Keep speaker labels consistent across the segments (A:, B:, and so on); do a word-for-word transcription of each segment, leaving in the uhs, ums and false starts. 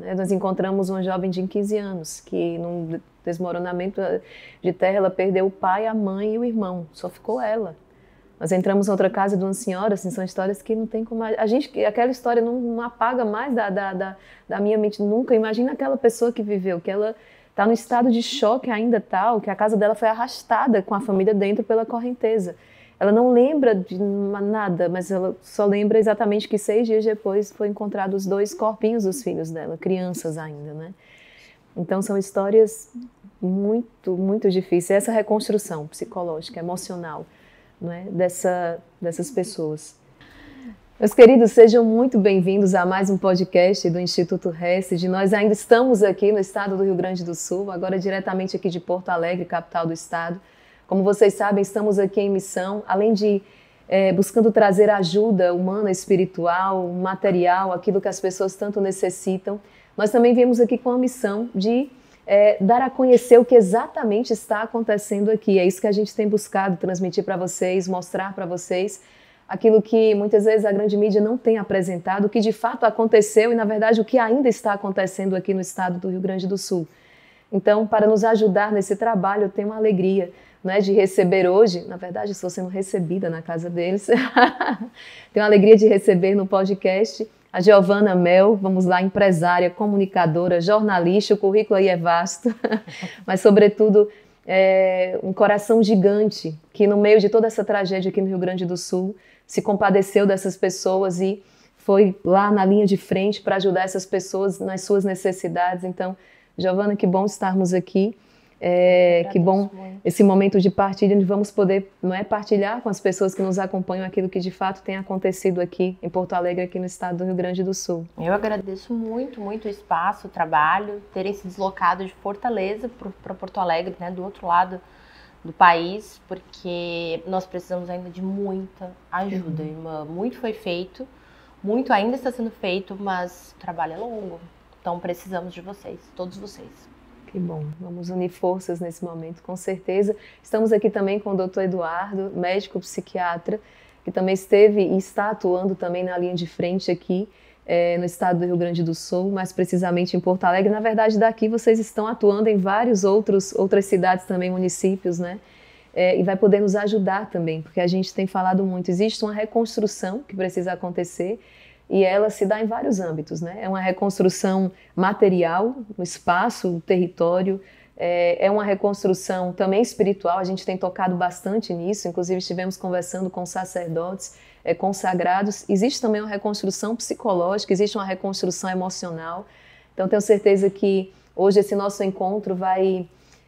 A: né? Nós encontramos uma jovem de quinze anos, que num desmoronamento de terra, ela perdeu o pai, a mãe e o irmão, só ficou ela. Nós entramos em outra casa de uma senhora, assim, são histórias que não tem como... A gente, aquela história não, não apaga mais da, da, da, da minha mente nunca. Imagina aquela pessoa que viveu, que ela está no estado de choque ainda tal, que a casa dela foi arrastada com a família dentro pela correnteza. Ela não lembra de nada, mas ela só lembra exatamente que seis dias depois foi encontrado os dois corpinhos dos filhos dela, crianças ainda, né? Então são histórias muito, muito difíceis. Essa reconstrução psicológica, emocional, não é? Dessa, dessas pessoas. Meus queridos, sejam muito bem-vindos a mais um podcast do Instituto Rested. Nós ainda estamos aqui no estado do Rio Grande do Sul, agora diretamente aqui de Porto Alegre, capital do estado. Como vocês sabem, estamos aqui em missão, além de é, buscando trazer ajuda humana, espiritual, material, aquilo que as pessoas tanto necessitam. Nós também viemos aqui com a missão de É, dar a conhecer o que exatamente está acontecendo aqui. É isso que a gente tem buscado transmitir para vocês, mostrar para vocês aquilo que muitas vezes a grande mídia não tem apresentado, o que de fato aconteceu e, na verdade, o que ainda está acontecendo aqui no estado do Rio Grande do Sul. Então, para nos ajudar nesse trabalho, eu tenho uma alegria, né, de receber hoje, na verdade, estou sendo recebida na casa deles, tenho a alegria de receber no podcast a Giovana Mel, vamos lá, empresária, comunicadora, jornalista, o currículo aí é vasto, mas sobretudo é, um coração gigante que no meio de toda essa tragédia aqui no Rio Grande do Sul se compadeceu dessas pessoas e foi lá na linha de frente para ajudar essas pessoas nas suas necessidades. Então, Giovana, que bom estarmos aqui. É, que bom muito. Esse momento de partilha, onde vamos poder, não é, partilhar com as pessoas que nos acompanham aquilo que de fato tem acontecido aqui em Porto Alegre, aqui no estado do Rio Grande do Sul.
B: Eu agradeço muito, muito o espaço, o trabalho, terem se deslocado de Fortaleza para Porto Alegre, né, do outro lado do país, porque nós precisamos ainda de muita ajuda. Uhum. Irmã, muito foi feito, muito ainda está sendo feito, mas o trabalho é longo, então precisamos de vocês, todos vocês.
A: Que bom, vamos unir forças nesse momento, com certeza. Estamos aqui também com o doutor Eduardo, médico psiquiatra, que também esteve e está atuando também na linha de frente aqui é, no estado do Rio Grande do Sul, mais precisamente em Porto Alegre. Na verdade, daqui vocês estão atuando em vários outros outras cidades também, municípios, né? É, e vai poder nos ajudar também, porque a gente tem falado muito, existe uma reconstrução que precisa acontecer, e ela se dá em vários âmbitos, né? É uma reconstrução material, no espaço, o território, é, é uma reconstrução também espiritual, a gente tem tocado bastante nisso, inclusive estivemos conversando com sacerdotes é, consagrados. Existe também uma reconstrução psicológica, existe uma reconstrução emocional. Então tenho certeza que hoje esse nosso encontro vai,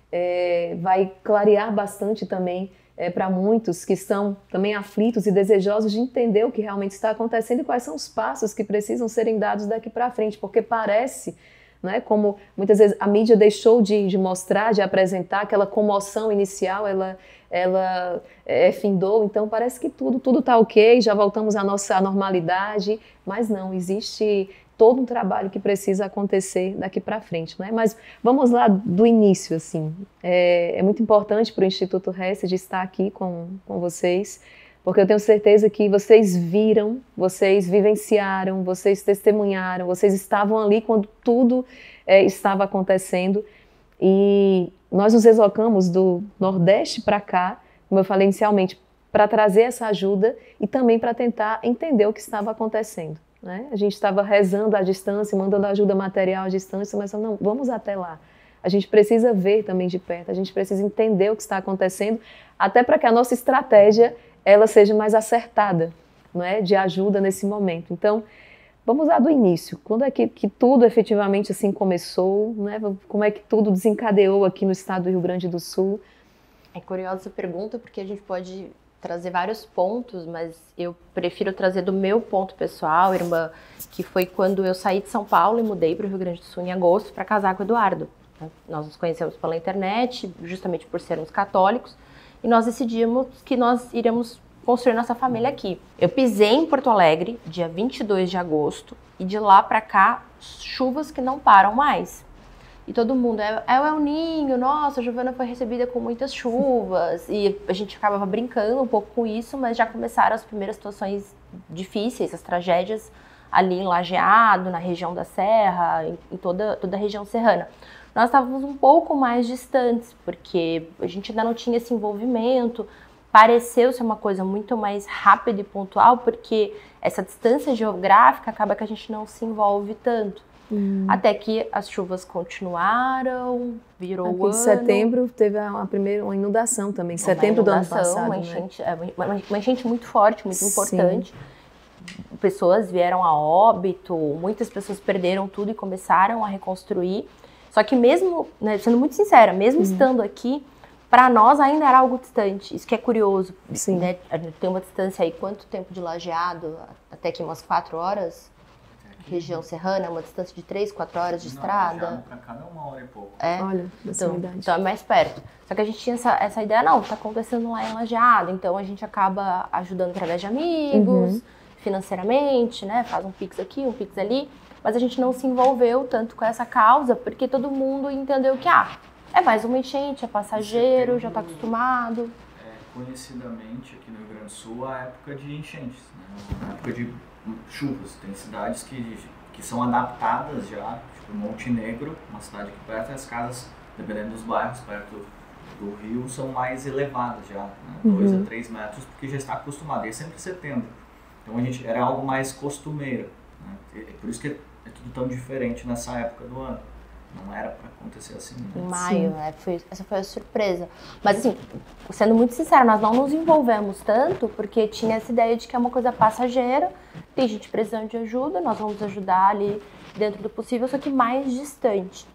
A: é, vai clarear bastante também É, para muitos que estão também aflitos e desejosos de entender o que realmente está acontecendo e quais são os passos que precisam serem dados daqui para frente, porque parece, né, como muitas vezes a mídia deixou de, de mostrar, de apresentar, aquela comoção inicial, ela, ela é, findou, então parece que tudo tudo está ok, já voltamos à nossa normalidade, mas não, existe todo um trabalho que precisa acontecer daqui para frente, né? Mas vamos lá do início, assim. É, é muito importante para o Instituto Rested estar aqui com, com vocês, porque eu tenho certeza que vocês viram, vocês vivenciaram, vocês testemunharam, vocês estavam ali quando tudo é, estava acontecendo, e nós nos deslocamos do Nordeste para cá, como eu falei inicialmente, para trazer essa ajuda e também para tentar entender o que estava acontecendo. Né? A gente estava rezando à distância, mandando ajuda material à distância, mas não, vamos até lá. A gente precisa ver também de perto, a gente precisa entender o que está acontecendo, até para que a nossa estratégia ela seja mais acertada, não é? De ajuda nesse momento. Então, vamos lá do início. Quando é que, que tudo efetivamente assim começou? Né? Como é que tudo desencadeou aqui no estado do Rio Grande do Sul?
B: É curiosa essa pergunta, porque a gente pode trazer vários pontos, mas eu prefiro trazer do meu ponto pessoal, irmã, que foi quando eu saí de São Paulo e mudei para o Rio Grande do Sul em agosto para casar com o Eduardo. Nós nos conhecemos pela internet, justamente por sermos católicos, e nós decidimos que nós iríamos construir nossa família aqui. Eu pisei em Porto Alegre, dia vinte e dois de agosto, e de lá para cá, chuvas que não param mais. E todo mundo, é, é o El Ninho, nossa, a Giovana foi recebida com muitas chuvas. E a gente acabava brincando um pouco com isso, mas já começaram as primeiras situações difíceis, as tragédias ali em Lajeado, na região da Serra, em, em toda, toda a região serrana. Nós estávamos um pouco mais distantes, porque a gente ainda não tinha esse envolvimento, pareceu ser uma coisa muito mais rápida e pontual, porque essa distância geográfica acaba que a gente não se envolve tanto. Hum. Até que as chuvas continuaram, virou
A: Aqui
B: o ano.
A: Em setembro teve a primeira uma inundação também, em setembro do ano passado.
B: Uma enchente, né? uma, uma enchente muito forte, muito Sim. importante. Pessoas vieram a óbito, muitas pessoas perderam tudo e começaram a reconstruir. Só que mesmo, né, sendo muito sincera, mesmo uhum. estando aqui, para nós ainda era algo distante. Isso que é curioso.
A: Sim.
B: Né? A gente tem uma distância aí, quanto tempo de Lajeado? Até aqui umas quatro horas? Região serrana, uma distância de três, quatro horas de
C: Não,
B: estrada.
C: Para cada uma hora e pouco.
B: É?
A: Olha,
B: então, então é mais perto. Só que a gente tinha essa, essa ideia, não, tá acontecendo lá em Lajeado, então a gente acaba ajudando através de amigos, uhum. financeiramente, né? Faz um pix aqui, um pix ali, mas a gente não se envolveu tanto com essa causa, porque todo mundo entendeu que, ah, é mais uma enchente, é passageiro, setembro, já tá acostumado.
C: É conhecidamente aqui no Rio Grande do Sul a época de enchentes, né? A época de chuvas. Tem cidades que, que são adaptadas já, tipo Monte Negro, uma cidade aqui perto, e as casas, dependendo dos bairros, perto do rio, são mais elevadas já, né? dois uhum. a três metros, porque já está acostumado, e é sempre setembro. Então a gente era algo mais costumeiro, né? É por isso que é, é tudo tão diferente nessa época do ano. Não era para acontecer assim. Né?
B: Em maio, né? Foi, essa foi a surpresa. Mas assim, sendo muito sincera, nós não nos envolvemos tanto porque tinha essa ideia de que é uma coisa passageira, tem gente precisando de ajuda, nós vamos ajudar ali dentro do possível, só que mais distante.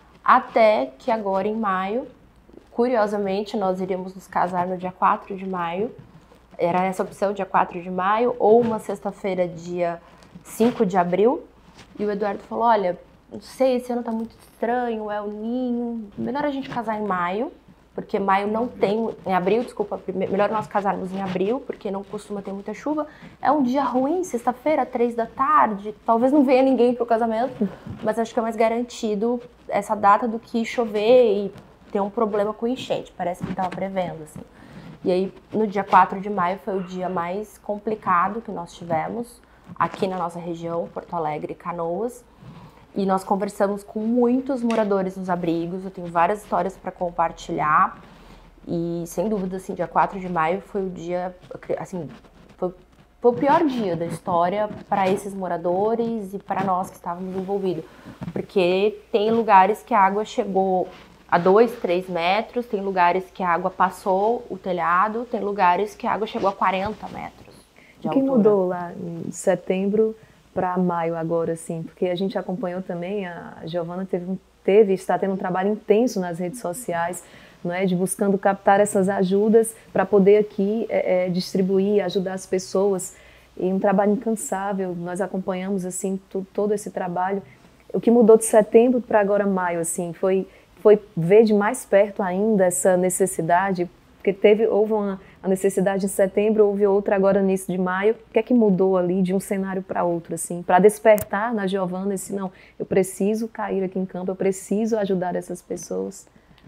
B: Até que agora em maio, curiosamente, nós iríamos nos casar no dia quatro de maio. Era essa opção, dia quatro de maio, ou uma sexta-feira, dia cinco de abril. E o Eduardo falou, olha, não sei, esse ano tá muito estranho, é o ninho. Melhor a gente casar em maio, porque maio não tem... Em abril, desculpa, melhor nós casarmos em abril, porque não costuma ter muita chuva. É um dia ruim, sexta-feira, três da tarde. Talvez não venha ninguém pro casamento, mas acho que é mais garantido essa data do que chover e ter um problema com enchente. Parece que tava prevendo, assim. E aí, no dia quatro de maio, foi o dia mais complicado que nós tivemos aqui na nossa região, Porto Alegre e Canoas. E nós conversamos com muitos moradores nos abrigos, eu tenho várias histórias para compartilhar. E, sem dúvida, assim, dia quatro de maio foi o dia, assim, foi, foi o pior dia da história para esses moradores e para nós que estávamos envolvidos. Porque tem lugares que a água chegou a dois, três metros, tem lugares que a água passou o telhado, tem lugares que a água chegou a quarenta metros de altura.
A: O que mudou lá em setembro para maio agora, assim? Porque a gente acompanhou também, a Giovana teve, teve, está tendo um trabalho intenso nas redes sociais, não é, de buscando captar essas ajudas para poder aqui é, é, distribuir, ajudar as pessoas. E um trabalho incansável, nós acompanhamos assim tu, todo esse trabalho. O que mudou de setembro para agora maio, assim, foi foi ver de mais perto ainda essa necessidade, porque teve, houve uma a necessidade em setembro, houve outra agora no início de maio. O que é que mudou ali de um cenário para outro, assim, para despertar na Giovana esse, não, eu preciso cair aqui em campo, eu preciso ajudar essas pessoas?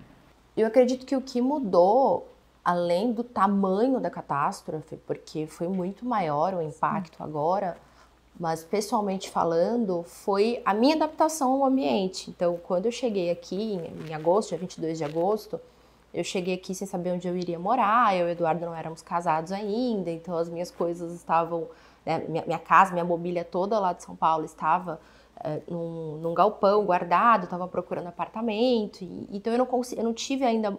B: Eu acredito que o que mudou, além do tamanho da catástrofe, porque foi muito maior o impacto Sim. agora, mas pessoalmente falando, foi a minha adaptação ao ambiente. Então, quando eu cheguei aqui em, em agosto, dia vinte e dois de agosto, eu cheguei aqui sem saber onde eu iria morar, eu e o Eduardo não éramos casados ainda, então as minhas coisas estavam, né, minha, minha casa, minha mobília toda lá de São Paulo estava é, num, num galpão guardado, estava procurando apartamento, e, então eu não, consegui, eu não tive ainda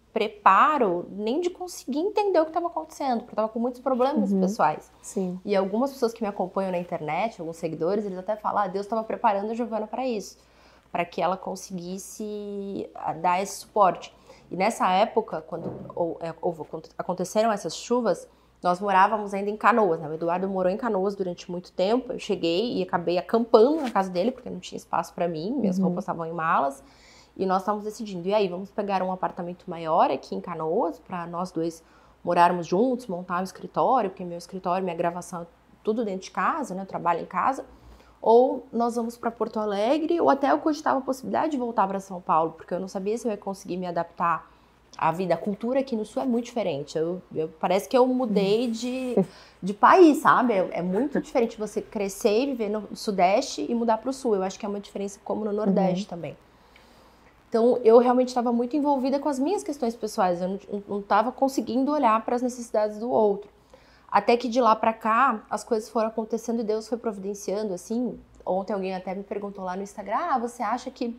B: preparo nem de conseguir entender o que estava acontecendo, porque eu estava com muitos problemas uhum. pessoais.
A: Sim.
B: E algumas pessoas que me acompanham na internet, alguns seguidores, eles até falam, ah, Deus estava preparando a Giovana para isso, para que ela conseguisse dar esse suporte. E nessa época, quando ou, ou, aconteceram essas chuvas, nós morávamos ainda em Canoas, né? O Eduardo morou em Canoas durante muito tempo, eu cheguei e acabei acampando na casa dele, porque não tinha espaço para mim, minhas uhum. roupas estavam em malas, e nós estávamos decidindo, e aí, vamos pegar um apartamento maior aqui em Canoas, para nós dois morarmos juntos, montar um escritório, porque meu escritório, minha gravação, tudo dentro de casa, né? Eu trabalho em casa, ou nós vamos para Porto Alegre, ou até eu cogitava a possibilidade de voltar para São Paulo, porque eu não sabia se eu ia conseguir me adaptar a vida, a cultura aqui no Sul é muito diferente. Eu, eu, parece que eu mudei de, de país, sabe? É, é muito diferente você crescer e viver no Sudeste e mudar para o Sul. Eu acho que é uma diferença como no Nordeste uhum. também. Então, eu realmente estava muito envolvida com as minhas questões pessoais. Eu não estava conseguindo olhar para as necessidades do outro. Até que de lá para cá, as coisas foram acontecendo e Deus foi providenciando, assim. Ontem alguém até me perguntou lá no Instagram, ah, você acha que...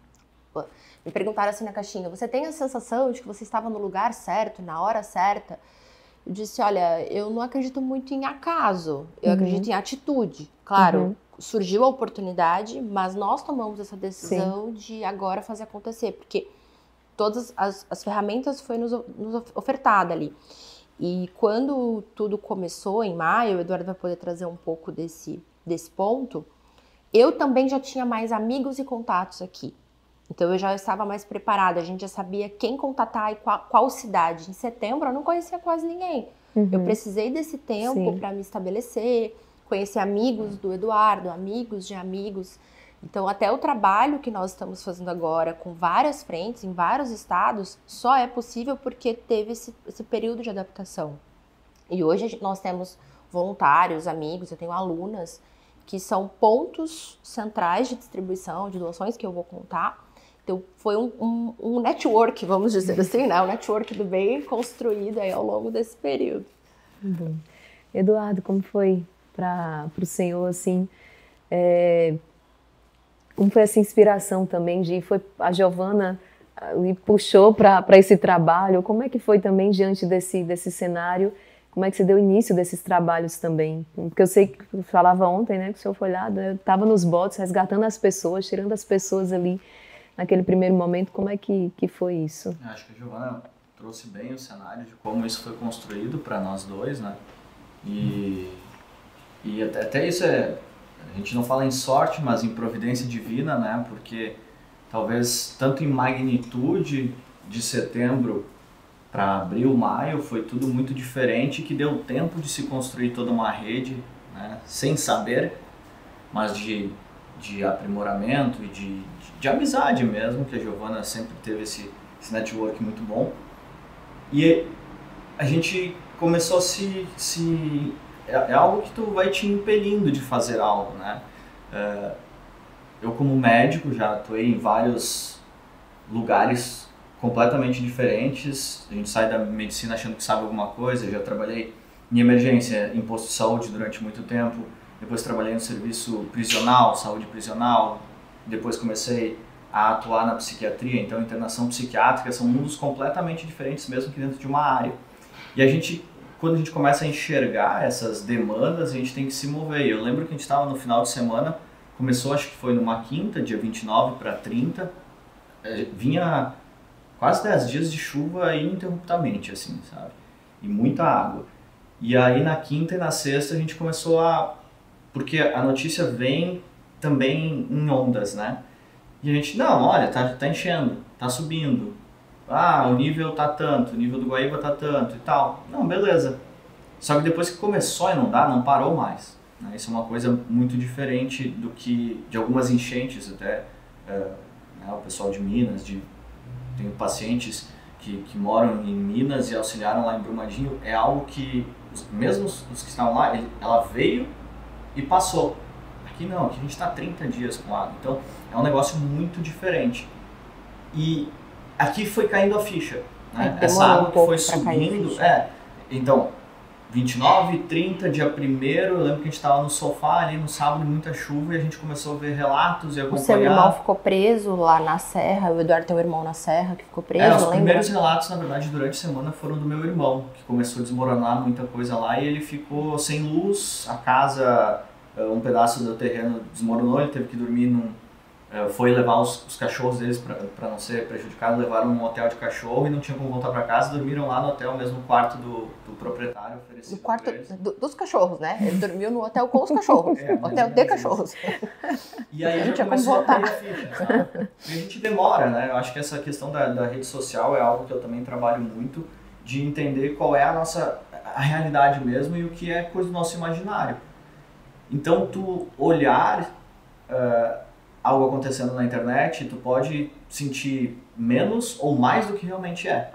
B: Me perguntaram assim na caixinha, você tem a sensação de que você estava no lugar certo, na hora certa? Eu disse, olha, eu não acredito muito em acaso, eu uhum. acredito em atitude. Claro, uhum. surgiu a oportunidade, mas nós tomamos essa decisão Sim. de agora fazer acontecer, porque todas as, as ferramentas foram nos, nos ofertadas ali. E quando tudo começou, em maio, o Eduardo vai poder trazer um pouco desse, desse ponto, eu também já tinha mais amigos e contatos aqui. Então, eu já estava mais preparada, a gente já sabia quem contatar e qual, qual cidade. Em setembro, eu não conhecia quase ninguém. Uhum. Eu precisei desse tempo para me estabelecer, conhecer amigos do Eduardo, amigos de amigos. Então, até o trabalho que nós estamos fazendo agora, com várias frentes, em vários estados, só é possível porque teve esse, esse período de adaptação. E hoje a gente, nós temos voluntários, amigos, eu tenho alunas, que são pontos centrais de distribuição, de doações, que eu vou contar. Então, foi um, um, um network, vamos dizer assim, né? Um network do bem construído aí ao longo desse período.
A: Bom. Eduardo, como foi para o senhor, assim, é, como foi essa inspiração também de, foi a Giovana lhe puxou para esse trabalho, como é que foi também diante desse, desse cenário, como é que você deu início desses trabalhos também? Porque eu sei que eu falava ontem, né, que o senhor foi lá, estava nos botes, resgatando as pessoas, tirando as pessoas ali, naquele primeiro momento, como é que, que foi isso?
C: Acho que a Giovana trouxe bem o cenário de como isso foi construído para nós dois, né? E, e até, até isso é, a gente não fala em sorte, mas em providência divina, né? Porque talvez tanto em magnitude de setembro para abril, maio, foi tudo muito diferente, que deu tempo de se construir toda uma rede, né? Sem saber, mas de, de aprimoramento e de, de, de amizade mesmo, que a Giovana sempre teve esse, esse network muito bom. E a gente começou a se... se é, é algo que tu vai te impelindo de fazer algo, né? É, eu como médico já atuei em vários lugares completamente diferentes. A gente sai da medicina achando que sabe alguma coisa. Eu já trabalhei em emergência, em posto de saúde durante muito tempo. Depois trabalhei no serviço prisional, saúde prisional. Depois comecei a atuar na psiquiatria. Então, internação psiquiátrica são mundos completamente diferentes, mesmo que dentro de uma área. E a gente, quando a gente começa a enxergar essas demandas, a gente tem que se mover. Eu lembro que a gente estava no final de semana, começou, acho que foi numa quinta, dia vinte e nove para trinta, vinha quase dez dias de chuva ininterruptamente, assim, sabe? E muita água. E aí na quinta e na sexta a gente começou a... Porque a notícia vem também em ondas, né? E a gente, não, olha, tá, tá enchendo, tá subindo. Ah, o nível tá tanto, o nível do Guaíba tá tanto e tal. Não, beleza. Só que depois que começou a inundar, não parou mais. Né? Isso é uma coisa muito diferente do que de algumas enchentes até. É, né, o pessoal de Minas, de, tenho pacientes que, que moram em Minas e auxiliaram lá em Brumadinho. É algo que, os, mesmo os, os que estavam lá, ele, ela veio e passou. Aqui não, aqui a gente está trinta dias com água. Então é um negócio muito diferente. E aqui foi caindo a ficha. Né?
B: É,
C: essa água
B: um
C: que foi subindo. É, então, vinte e nove, trinta, dia primeiro, eu lembro que a gente estava no sofá ali no sábado, muita chuva, e a gente começou a ver relatos e acompanhar.
B: O seu irmão ficou preso lá na serra, o Eduardo tem um irmão na serra que ficou preso,
C: é, os
B: lembra?
C: primeiros relatos, na verdade, durante a semana foram do meu irmão, que começou a desmoronar muita coisa lá e ele ficou sem luz, a casa, um pedaço do terreno desmoronou, ele teve que dormir num... Foi levar os, os cachorros deles para não ser prejudicado, levaram num hotel de cachorro e não tinham como voltar para casa, dormiram lá no hotel, mesmo quarto do, do proprietário oferecido.
B: No quarto do, dos cachorros, né? Ele dormiu no hotel com os cachorros, é, hotel de cachorros.
C: E aí a gente começou a cair a ficha, sabe? E a gente demora, né? Eu acho que essa questão da, da rede social é algo que eu também trabalho muito, de entender qual é a nossa a realidade mesmo e o que é coisa do nosso imaginário. Então, tu olhar... Uh, algo acontecendo na internet, tu pode sentir menos ou mais do que realmente é.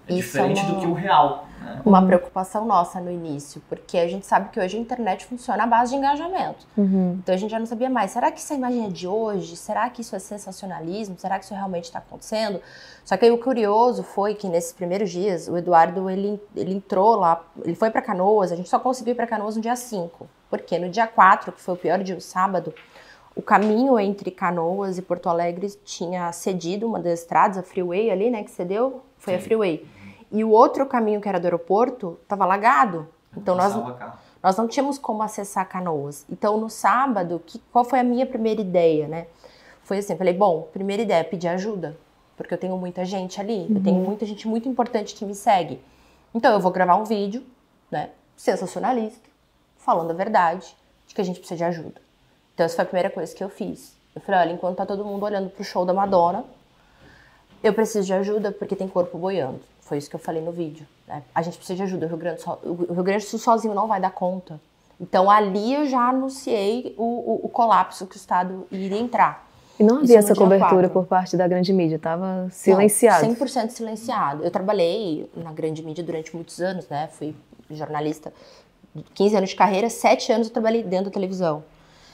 C: É diferente é uma... do que o real. Né?
B: Uma uhum. preocupação nossa no início, porque a gente sabe que hoje a internet funciona à base de engajamento.
A: Uhum.
B: Então a gente já não sabia mais, será que essa imagem é de hoje? Será que isso é sensacionalismo? Será que isso realmente está acontecendo? Só que aí o curioso foi que nesses primeiros dias, o Eduardo, ele, ele entrou lá, ele foi para Canoas, a gente só conseguiu ir para Canoas no dia cinco, porque no dia quatro, que foi o pior dia, o sábado, o caminho entre Canoas e Porto Alegre tinha cedido uma das estradas, a Freeway ali, né, que cedeu, foi Sim. a Freeway. E o outro caminho, que era do aeroporto, estava alagado. Então nós, nós não tínhamos como acessar Canoas. Então no sábado, que, qual foi a minha primeira ideia, né? Foi assim, falei, bom, primeira ideia, pedir ajuda. Porque eu tenho muita gente ali, uhum. eu tenho muita gente muito importante que me segue. Então eu vou gravar um vídeo, né, sensacionalista, falando a verdade, de que a gente precisa de ajuda. Então essa foi a primeira coisa que eu fiz. Eu falei, olha, enquanto tá todo mundo olhando pro show da Madonna, eu preciso de ajuda porque tem corpo boiando. Foi isso que eu falei no vídeo. Né? A gente precisa de ajuda, o Rio Grande do Sul, o Rio Grande do Sul sozinho não vai dar conta. Então ali eu já anunciei o, o, o colapso que o Estado iria entrar.
A: E não havia essa cobertura por parte da grande mídia, estava silenciado.
B: Não, cem por cento silenciado. Eu trabalhei na grande mídia durante muitos anos, né? Fui jornalista, quinze anos de carreira, sete anos eu trabalhei dentro da televisão.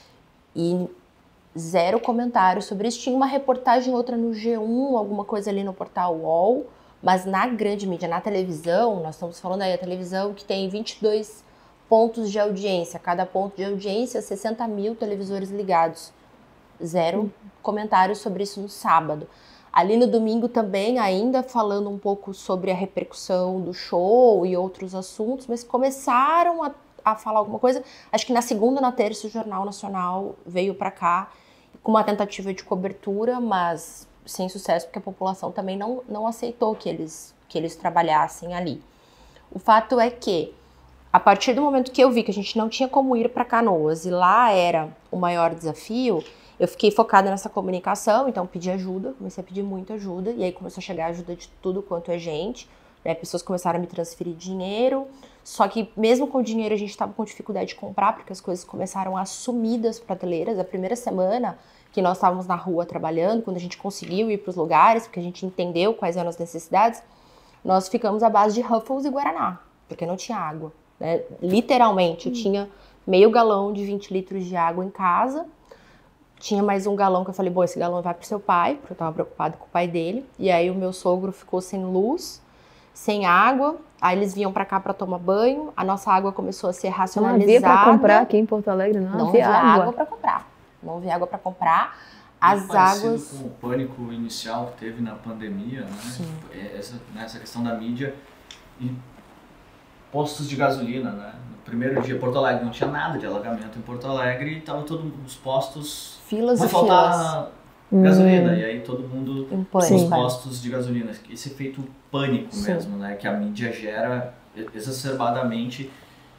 B: E zero comentário sobre isso. Tinha uma reportagem, outra no G um, alguma coisa ali no portal U O L, mas na grande mídia, na televisão, nós estamos falando aí, a televisão que tem vinte e dois pontos de audiência, cada ponto de audiência, sessenta mil televisores ligados. Zero uhum. comentários sobre isso no sábado. Ali no domingo também, ainda falando um pouco sobre a repercussão do show e outros assuntos, mas começaram a, a falar alguma coisa. Acho que na segunda, na terça, o Jornal Nacional veio para cá com uma tentativa de cobertura, mas sem sucesso, porque a população também não, não aceitou que eles, que eles trabalhassem ali. O fato é que, a partir do momento que eu vi que a gente não tinha como ir para Canoas e lá era o maior desafio, eu fiquei focada nessa comunicação, então pedi ajuda, comecei a pedir muita ajuda, e aí começou a chegar ajuda de tudo quanto é gente, né? Pessoas começaram a me transferir dinheiro, só que mesmo com o dinheiro a gente estava com dificuldade de comprar, porque as coisas começaram a sumir das prateleiras. A primeira semana que nós estávamos na rua trabalhando, quando a gente conseguiu ir para os lugares, porque a gente entendeu quais eram as necessidades, nós ficamos à base de Ruffles e Guaraná, porque não tinha água, né? Literalmente, eu tinha meio galão de vinte litros de água em casa, tinha mais um galão que eu falei, bom, esse galão vai pro seu pai, porque eu tava preocupada com o pai dele, e aí o meu sogro ficou sem luz, sem água, aí eles vinham pra cá pra tomar banho, a nossa água começou a ser racionalizada.
A: Não havia pra comprar aqui em Porto Alegre, não,
B: não
A: havia,
B: havia
A: água.
B: água pra comprar, não havia água pra comprar, as
C: Muito
B: águas...
C: com o pânico inicial que teve na pandemia, né?
B: Sim.
C: Essa, né, essa questão da mídia e postos de gasolina, né? No primeiro dia, Porto Alegre não tinha nada de alagamento em Porto Alegre e estavam todos os postos...
B: Filas
C: vai
B: e
C: faltar
B: filas.
C: gasolina,
B: hum.
C: e aí todo mundo
B: nos
C: nos postos de gasolina. Esse efeito pânico
B: Sim.
C: mesmo, né? Que a mídia gera exacerbadamente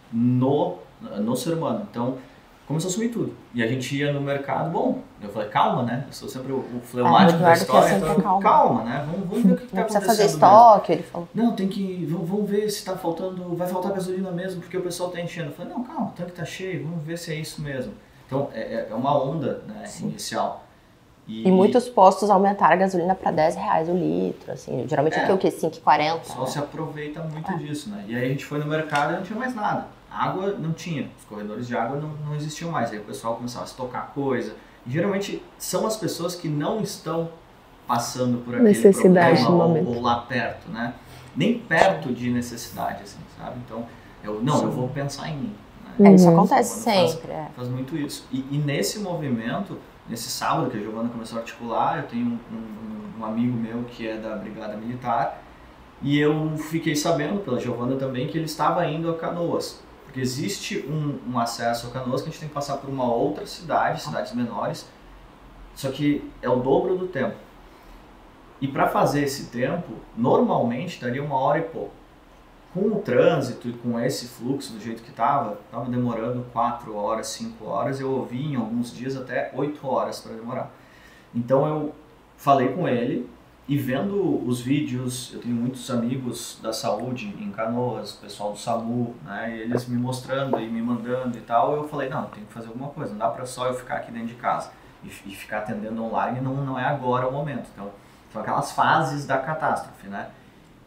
C: no, no ser humano. Então, começou a sumir tudo. E a gente ia no mercado, bom, eu falei, calma, né? Eu sou sempre o, o fleumático
B: ah,
C: da história, então
B: calma.
C: calma, né? Vamos, vamos ver o que está acontecendo.
B: Não precisa fazer estoque,
C: mesmo.
B: Ele falou.
C: Não, tem que, vamos, vamos ver se está faltando, vai faltar gasolina mesmo, porque o pessoal está enchendo. Eu falei, não, calma, o tanque está cheio, vamos ver se é isso mesmo. Então, é, é uma onda, né, inicial.
B: E, e muitos postos aumentaram a gasolina para dez reais o litro, assim, geralmente é, aqui é o quê? cinco e quarenta? O
C: pessoal
B: né?
C: se aproveita muito
B: é.
C: disso, né? E aí a gente foi no mercado e não tinha mais nada. Água não tinha, os corredores de água não, não existiam mais. Aí o pessoal começava a estocar coisa. E geralmente são as pessoas que não estão passando por aquele
A: necessidade
C: problema
A: no
C: ou,
A: momento.
C: ou lá perto, né? Nem perto de necessidade, assim, sabe? Então, eu, não, Sim. eu vou pensar em mim.
B: É, isso acontece
C: faz,
B: sempre. É.
C: Faz muito isso. E, e nesse movimento, nesse sábado que a Giovana começou a articular, eu tenho um, um, um amigo meu que é da Brigada Militar, e eu fiquei sabendo pela Giovana também que ele estava indo a Canoas. Porque existe um, um acesso a Canoas que a gente tem que passar por uma outra cidade, cidades menores, só que é o dobro do tempo. E para fazer esse tempo, normalmente daria uma hora e pouco. Com o trânsito e com esse fluxo do jeito que estava, estava demorando quatro horas, cinco horas, eu ouvi em alguns dias até oito horas para demorar. Então eu falei com ele e vendo os vídeos, eu tenho muitos amigos da saúde em Canoas, pessoal do SAMU, né, e eles me mostrando e me mandando e tal, eu falei, não, tem que fazer alguma coisa, não dá para só eu ficar aqui dentro de casa e, e ficar atendendo online, não, não é agora o momento. Então, são aquelas fases da catástrofe, né?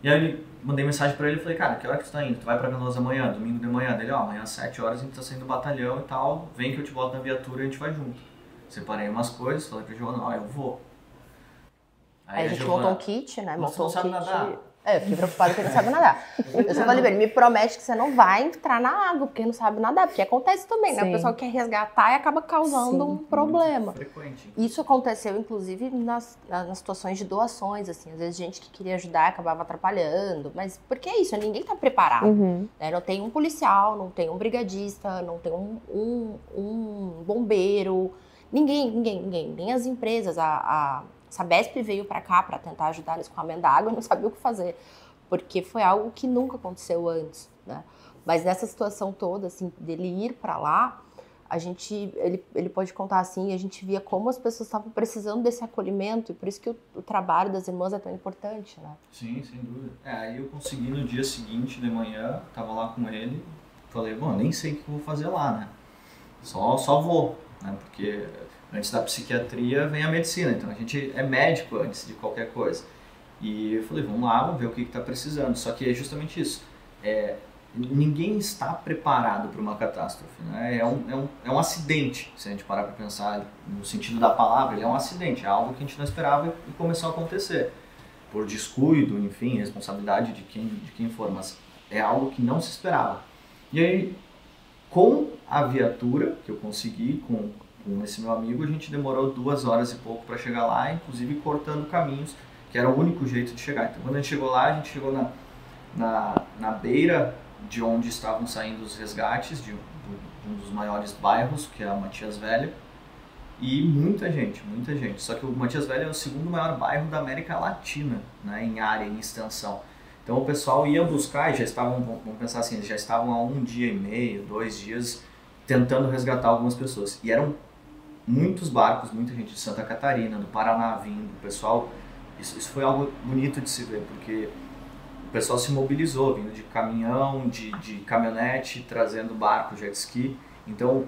C: E aí eu mandei mensagem pra ele e falei, cara, que hora que tu tá indo? Tu vai pra Canoas amanhã, domingo de manhã? Dele, ó, amanhã às sete horas a gente tá saindo do batalhão e tal, vem que eu te boto na viatura e a gente vai junto. Separei umas coisas, falei pra Giovana, ó, eu vou.
B: Aí, aí a gente Giovana, montou um kit, né?
C: Montou
B: um
C: sabe
B: kit.
C: Nadar.
B: É, eu fiquei preocupada porque ele não sabe nadar. Eu só falei pra ele, me promete que você não vai entrar na água, porque não sabe nadar. Porque acontece também, né? Sim. O pessoal quer resgatar e acaba causando Sim. um problema.
C: Frequente.
B: Isso aconteceu, inclusive, nas, nas situações de doações, assim. Às vezes gente que queria ajudar acabava atrapalhando. Mas porque é isso, ninguém tá preparado. Uhum. Né? Não tem um policial, não tem um brigadista, não tem um, um, um bombeiro. Ninguém, ninguém, ninguém. Nem as empresas, a... a Sabesp veio para cá para tentar ajudar no escoamento da água e não sabia o que fazer, porque foi algo que nunca aconteceu antes, né? Mas nessa situação toda, assim, dele ir para lá, a gente, ele, ele pode contar assim, a gente via como as pessoas estavam precisando desse acolhimento e por isso que o, o trabalho das irmãs é tão importante, né?
C: Sim, sem dúvida. É, aí eu consegui no dia seguinte de manhã, tava lá com ele, falei, bom, nem sei o que eu vou fazer lá, né? Só, só vou, né? Porque antes da psiquiatria vem a medicina, então a gente é médico antes de qualquer coisa. E eu falei, vamos lá, vamos ver o que está precisando. Só que é justamente isso, é, ninguém está preparado para uma catástrofe, né? É um, é, um, é um acidente, se a gente parar para pensar no sentido da palavra, ele é um acidente, é algo que a gente não esperava e começou a acontecer. Por descuido, enfim, responsabilidade de quem, de quem for, mas é algo que não se esperava. E aí, com a viatura que eu consegui, com com esse meu amigo, a gente demorou duas horas e pouco para chegar lá, inclusive cortando caminhos, que era o único jeito de chegar. Então, quando a gente chegou lá, a gente chegou na, na, na beira de onde estavam saindo os resgates, de, de um dos maiores bairros, que é a Matias Velha, e muita gente, muita gente. Só que o Matias Velha é o segundo maior bairro da América Latina, né, em área, em extensão. Então, o pessoal ia buscar, e já estavam, vamos pensar assim, eles já estavam há um dia e meio, dois dias, tentando resgatar algumas pessoas. E eram muitos barcos, muita gente de Santa Catarina, do Paraná vindo, o pessoal, isso, isso foi algo bonito de se ver, porque o pessoal se mobilizou, vindo de caminhão, de, de caminhonete, trazendo barco, jet ski. Então,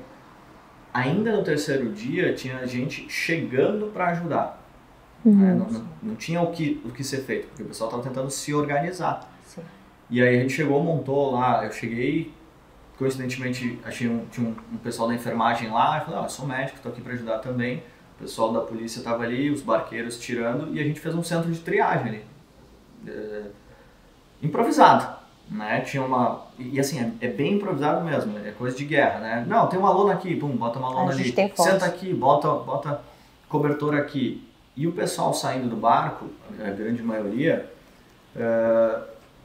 C: ainda no terceiro dia, tinha gente chegando para ajudar. Uhum. Né? Não, não, não tinha o que, o que ser feito, porque o pessoal estava tentando se organizar.
B: Sim.
C: E aí a gente chegou, montou lá, eu cheguei, coincidentemente, achei um, tinha um, um pessoal da enfermagem lá, eu falei, ó, oh, eu sou médico, estou aqui para ajudar também. O pessoal da polícia estava ali, os barqueiros tirando, e a gente fez um centro de triagem ali. É, improvisado, né? Tinha uma... E assim, é, é bem improvisado mesmo, é coisa de guerra, né? Não, tem uma lona aqui, pum, bota uma lona ali. Senta aqui, bota, bota cobertor aqui. E o pessoal saindo do barco, a grande maioria, é,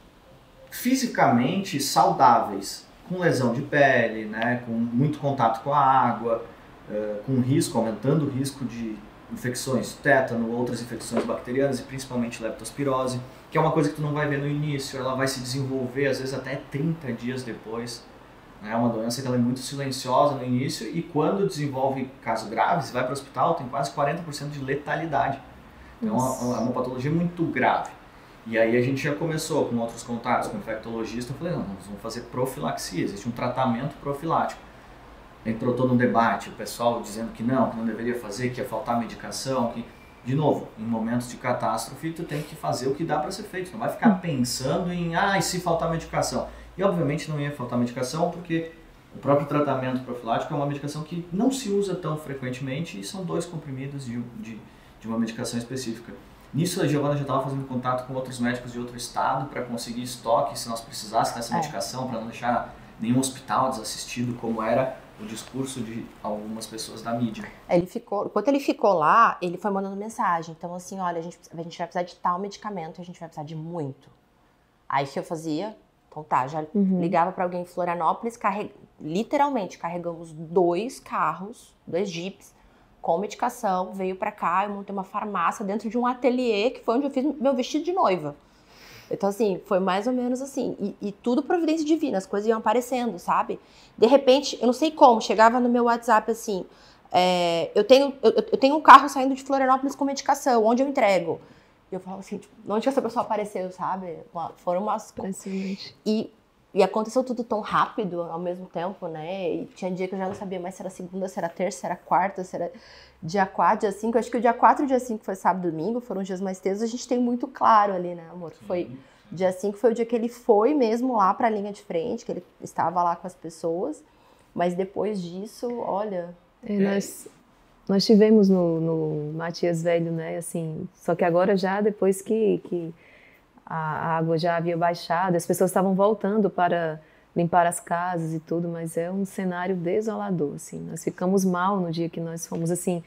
C: fisicamente saudáveis, com lesão de pele, né, com muito contato com a água, uh, com risco, aumentando o risco de infecções, tétano, outras infecções bacterianas e principalmente leptospirose, que é uma coisa que tu não vai ver no início, ela vai se desenvolver às vezes até trinta dias depois. É uma doença que ela é muito silenciosa no início e quando desenvolve casos graves, vai para o hospital, tem quase quarenta por cento de letalidade. Então é uma, uma patologia muito grave. E aí a gente já começou com outros contatos, com infectologista, eu falei, não, nós vamos fazer profilaxia, existe um tratamento profilático. Entrou todo um debate, o pessoal dizendo que não, que não deveria fazer, que ia faltar medicação, que... De novo, em momentos de catástrofe, tu tem que fazer o que dá para ser feito, tu não vai ficar pensando em, ah, e se faltar medicação? E obviamente não ia faltar medicação, porque o próprio tratamento profilático é uma medicação que não se usa tão frequentemente e são dois comprimidos de, de, de uma medicação específica. Nisso a Giovana já estava fazendo contato com outros médicos de outro estado para conseguir estoque se nós precisássemos dessa medicação, para não deixar nenhum hospital desassistido, como era o discurso de algumas pessoas da mídia.
B: Ele ficou, enquanto ele ficou lá, ele foi mandando mensagem. Então assim, olha, a gente, a gente vai precisar de tal medicamento, a gente vai precisar de muito. Aí o que eu fazia? Então tá, já uhum. ligava para alguém em Florianópolis, carreg... literalmente carregamos dois carros, dois jipes, com medicação, veio pra cá, eu montei uma farmácia dentro de um ateliê, que foi onde eu fiz meu vestido de noiva. Então, assim, foi mais ou menos assim. E, e tudo providência divina, as coisas iam aparecendo, sabe? De repente, eu não sei como, chegava no meu WhatsApp assim, é, eu, tenho, eu, eu tenho um carro saindo de Florianópolis com medicação, onde eu entrego? E eu falava assim, tipo, onde essa pessoa apareceu, sabe? Uma, foram umas... E... E aconteceu tudo tão rápido ao mesmo tempo, né? E tinha dia que eu já não sabia mais se era segunda, se era terça, se era quarta, se era dia quatro, dia cinco. Acho que o dia quatro e o dia cinco foi sábado e domingo, foram os dias mais tensos. A gente tem muito claro ali, né, amor? Sim, foi, sim. Dia cinco foi o dia que ele foi mesmo lá para a linha de frente, que ele estava lá com as pessoas. Mas depois disso, olha...
A: É, nós, nós tivemos no, no Matias Velho, né, assim, só que agora já depois que, que a água já havia baixado, as pessoas estavam voltando para limpar as casas e tudo, mas é um cenário desolador, assim, nós ficamos mal no dia que nós fomos, assim,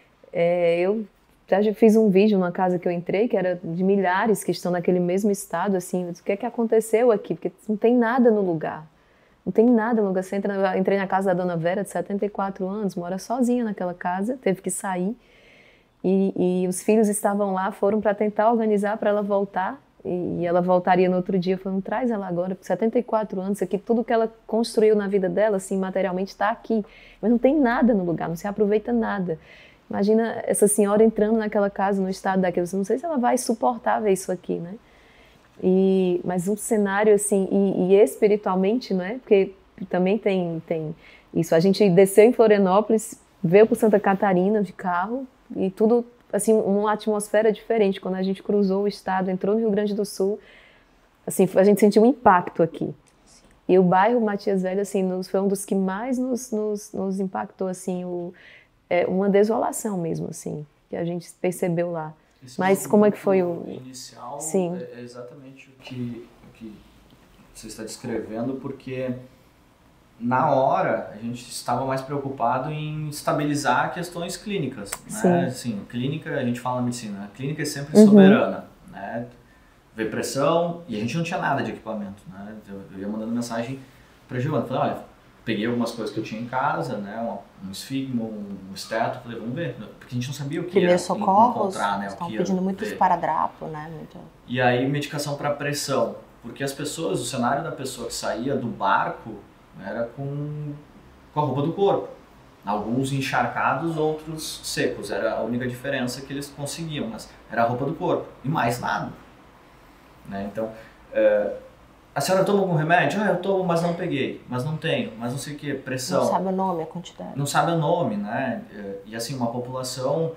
A: é, eu já fiz um vídeo numa casa que eu entrei, que era de milhares que estão naquele mesmo estado, assim, o que é que aconteceu aqui, porque não tem nada no lugar. Não tem nada no lugar. Você entra, eu entrei na casa da dona Vera, de setenta e quatro anos, mora sozinha naquela casa, teve que sair. E, e os filhos estavam lá, foram para tentar organizar para ela voltar. E, e ela voltaria no outro dia, falando, traz ela agora, porque setenta e quatro anos, aqui, tudo que ela construiu na vida dela, assim, materialmente, está aqui. Mas não tem nada no lugar, não se aproveita nada. Imagina essa senhora entrando naquela casa, no estado daquilo. Não sei se ela vai suportar ver isso aqui, né? E, mas um cenário assim, e, e espiritualmente, não é? Porque também tem, tem isso. A gente desceu em Florianópolis, veio para Santa Catarina de carro e tudo, assim, uma atmosfera diferente. Quando a gente cruzou o estado, entrou no Rio Grande do Sul, assim, a gente sentiu um impacto aqui. E o bairro Matias Velho, assim, nos, foi um dos que mais nos, nos, nos impactou, assim, o, é, uma desolação mesmo, assim, que a gente percebeu lá.
C: Esse
A: Mas como é que foi o...
C: inicial
A: Sim.
C: É, é exatamente o que, o que você está descrevendo, porque na hora a gente estava mais preocupado em estabilizar questões clínicas, né? Assim, clínica, a gente fala na medicina, a clínica é sempre
A: Uhum.
C: soberana, né? Vê pressão e a gente não tinha nada de equipamento, né? Eu, eu ia mandando mensagem para a Giovana, falei, olha, peguei algumas coisas que eu tinha em casa, né, um, um esfigmo, um esteto, falei, vamos ver, porque a gente não sabia o que
B: Primeiros
C: ia
B: socorros,
C: encontrar, né,
B: estão
C: o que
B: pedindo
C: ia
B: muito
C: ver.
B: esparadrapo, né, muito...
C: E aí medicação para pressão, porque as pessoas, o cenário da pessoa que saía do barco era com, com a roupa do corpo, alguns encharcados, outros secos, era a única diferença que eles conseguiam, mas era a roupa do corpo, e mais nada, né, então... É, a senhora toma algum remédio? Ah, eu tomo, mas não peguei, mas não tenho, mas não sei o que, pressão.
B: Não sabe o nome, a quantidade.
C: Não sabe o nome, né? E assim, uma população,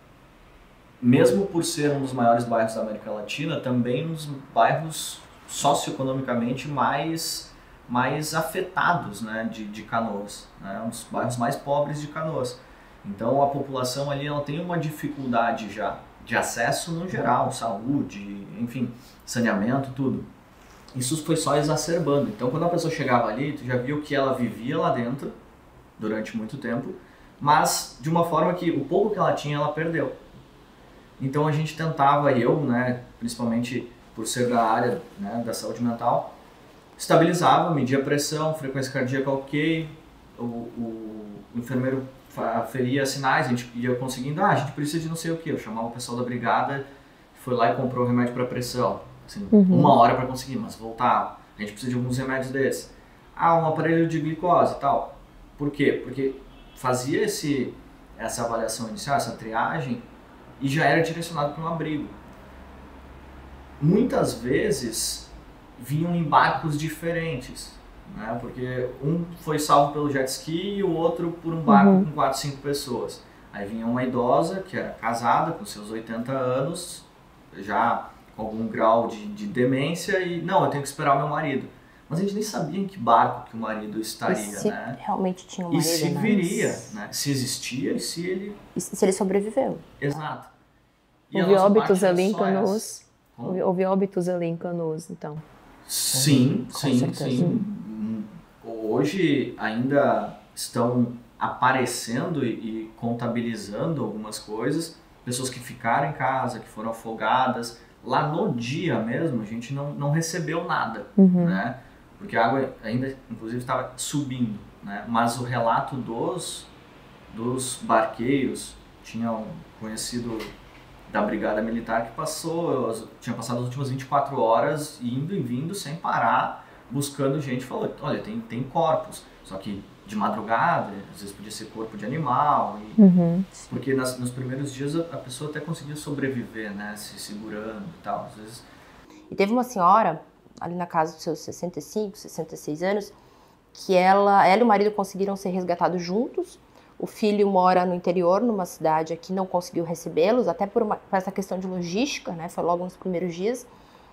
C: mesmo por ser um dos maiores bairros da América Latina, também um dos bairros socioeconomicamente mais, mais afetados, né, de, de Canoas, né? Um dos bairros mais pobres de Canoas. Então a população ali ela tem uma dificuldade já de acesso no geral, saúde, enfim, saneamento, tudo. Isso foi só exacerbando. Então, quando a pessoa chegava ali, tu já viu que ela vivia lá dentro durante muito tempo, mas de uma forma que o pouco que ela tinha, ela perdeu. Então, a gente tentava, eu, né, principalmente por ser da área, né, da saúde mental, estabilizava, media a pressão, frequência cardíaca ok, o, o, o enfermeiro aferia sinais, a gente ia conseguindo, ah, a gente precisa de não sei o que. Eu chamava o pessoal da brigada, foi lá e comprou o remédio para pressão. Assim, uhum. Uma hora para conseguir, mas voltar. A gente precisa de alguns remédios desses. Ah, um aparelho de glicose e tal. Por quê? Porque fazia esse, essa avaliação inicial, essa triagem, e já era direcionado para um abrigo. Muitas vezes vinham em barcos diferentes, né? Porque um foi salvo pelo jet ski e o outro por um barco uhum. com quatro, cinco pessoas. Aí vinha uma idosa que era casada com seus oitenta anos, já com algum grau de, de demência e não, eu tenho que esperar o meu marido. Mas a gente nem sabia em que barco que o marido estaria,
B: e se
C: né?
B: realmente tinha um marido,
C: e se
B: né?
C: viria, né? Se existia e se ele...
B: E se ele sobreviveu.
C: Exato. E
A: houve óbitos ali em Canoas. Houve, houve óbitos ali em Canoas, então.
C: Sim,
B: com
C: sim,
B: certeza.
C: sim. Hoje ainda estão aparecendo e, e contabilizando algumas coisas. Pessoas que ficaram em casa, que foram afogadas. Lá no dia mesmo, a gente não, não recebeu nada, uhum. né? Porque a água ainda, inclusive, estava subindo, né? Mas o relato dos, dos barqueiros, tinha um conhecido da Brigada Militar que passou, tinha passado as últimas vinte e quatro horas indo e vindo sem parar, buscando gente, falou, olha, tem, tem corpos, só que de madrugada, às vezes podia ser corpo de animal, e,
A: uhum.
C: porque nas, nos primeiros dias a, a pessoa até conseguia sobreviver, né, se segurando e tal, às vezes.
B: E teve uma senhora, ali na casa dos seus sessenta e cinco, sessenta e seis anos, que ela, ela e o marido conseguiram ser resgatados juntos, o filho mora no interior, numa cidade aqui, não conseguiu recebê-los, até por, uma, por essa questão de logística, né, foi logo nos primeiros dias,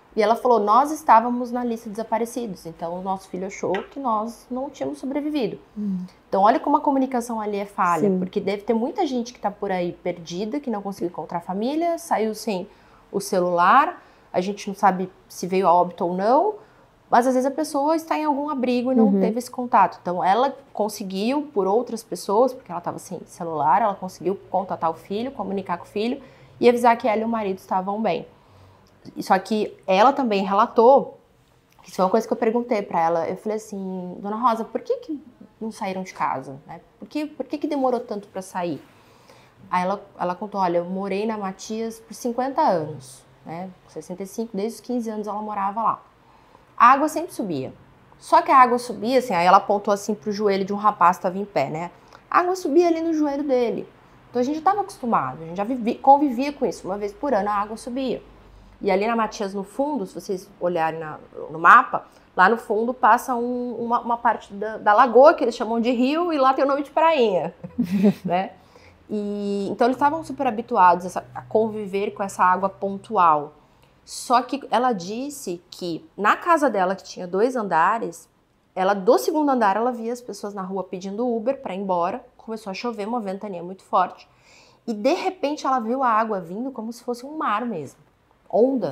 B: E ela falou, nós estávamos na lista de desaparecidos, então o nosso filho achou que nós não tínhamos sobrevivido. Hum. Então olha como a comunicação ali é falha, Sim. porque deve ter muita gente que está por aí perdida, que não conseguiu encontrar a família, saiu sem o celular, a gente não sabe se veio a óbito ou não, mas às vezes a pessoa está em algum abrigo e não uhum. teve esse contato. Então ela conseguiu, por outras pessoas, porque ela estava sem celular, ela conseguiu contatar o filho, comunicar com o filho e avisar que ela e o marido estavam bem. Só que ela também relatou, isso foi uma coisa que eu perguntei pra ela, eu falei assim, Dona Rosa, por que que não saíram de casa? Né? Por que, por que que demorou tanto pra sair? Aí ela, ela contou, olha, eu morei na Matias por cinquenta anos, né? sessenta e cinco, desde os quinze anos ela morava lá. A água sempre subia, só que a água subia, assim, aí ela apontou assim pro joelho de um rapaz que estava em pé, né? A água subia ali no joelho dele, então a gente estava acostumado, a gente já vivi, convivia com isso, uma vez por ano a água subia. E ali na Matias, no fundo, se vocês olharem na, no mapa, lá no fundo passa um, uma, uma parte da, da lagoa, que eles chamam de rio, e lá tem o nome de prainha, né? E, então eles estavam super habituados a, a conviver com essa água pontual. Só que ela disse que na casa dela, que tinha dois andares, ela do segundo andar ela via as pessoas na rua pedindo Uber para ir embora, começou a chover, uma ventania muito forte, e de repente ela viu a água vindo como se fosse um mar mesmo. Onda.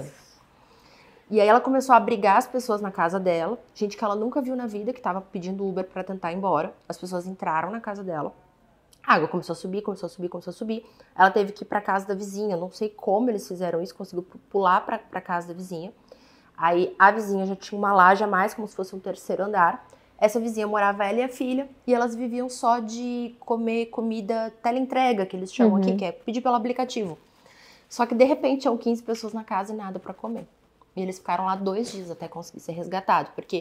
B: E aí ela começou a abrigar as pessoas na casa dela, gente que ela nunca viu na vida, que estava pedindo Uber para tentar ir embora. As pessoas entraram na casa dela, a água começou a subir, começou a subir, começou a subir. Ela teve que ir para casa da vizinha, não sei como eles fizeram isso, conseguiu pular para a casa da vizinha. Aí a vizinha já tinha uma laje a mais, como se fosse um terceiro andar. Essa vizinha morava ela e a filha, e elas viviam só de comer comida teleentrega, que eles chamam uhum. aqui, que é pedir pelo aplicativo. Só que, de repente, tinham quinze pessoas na casa e nada para comer. E eles ficaram lá dois dias até conseguir ser resgatado. Porque,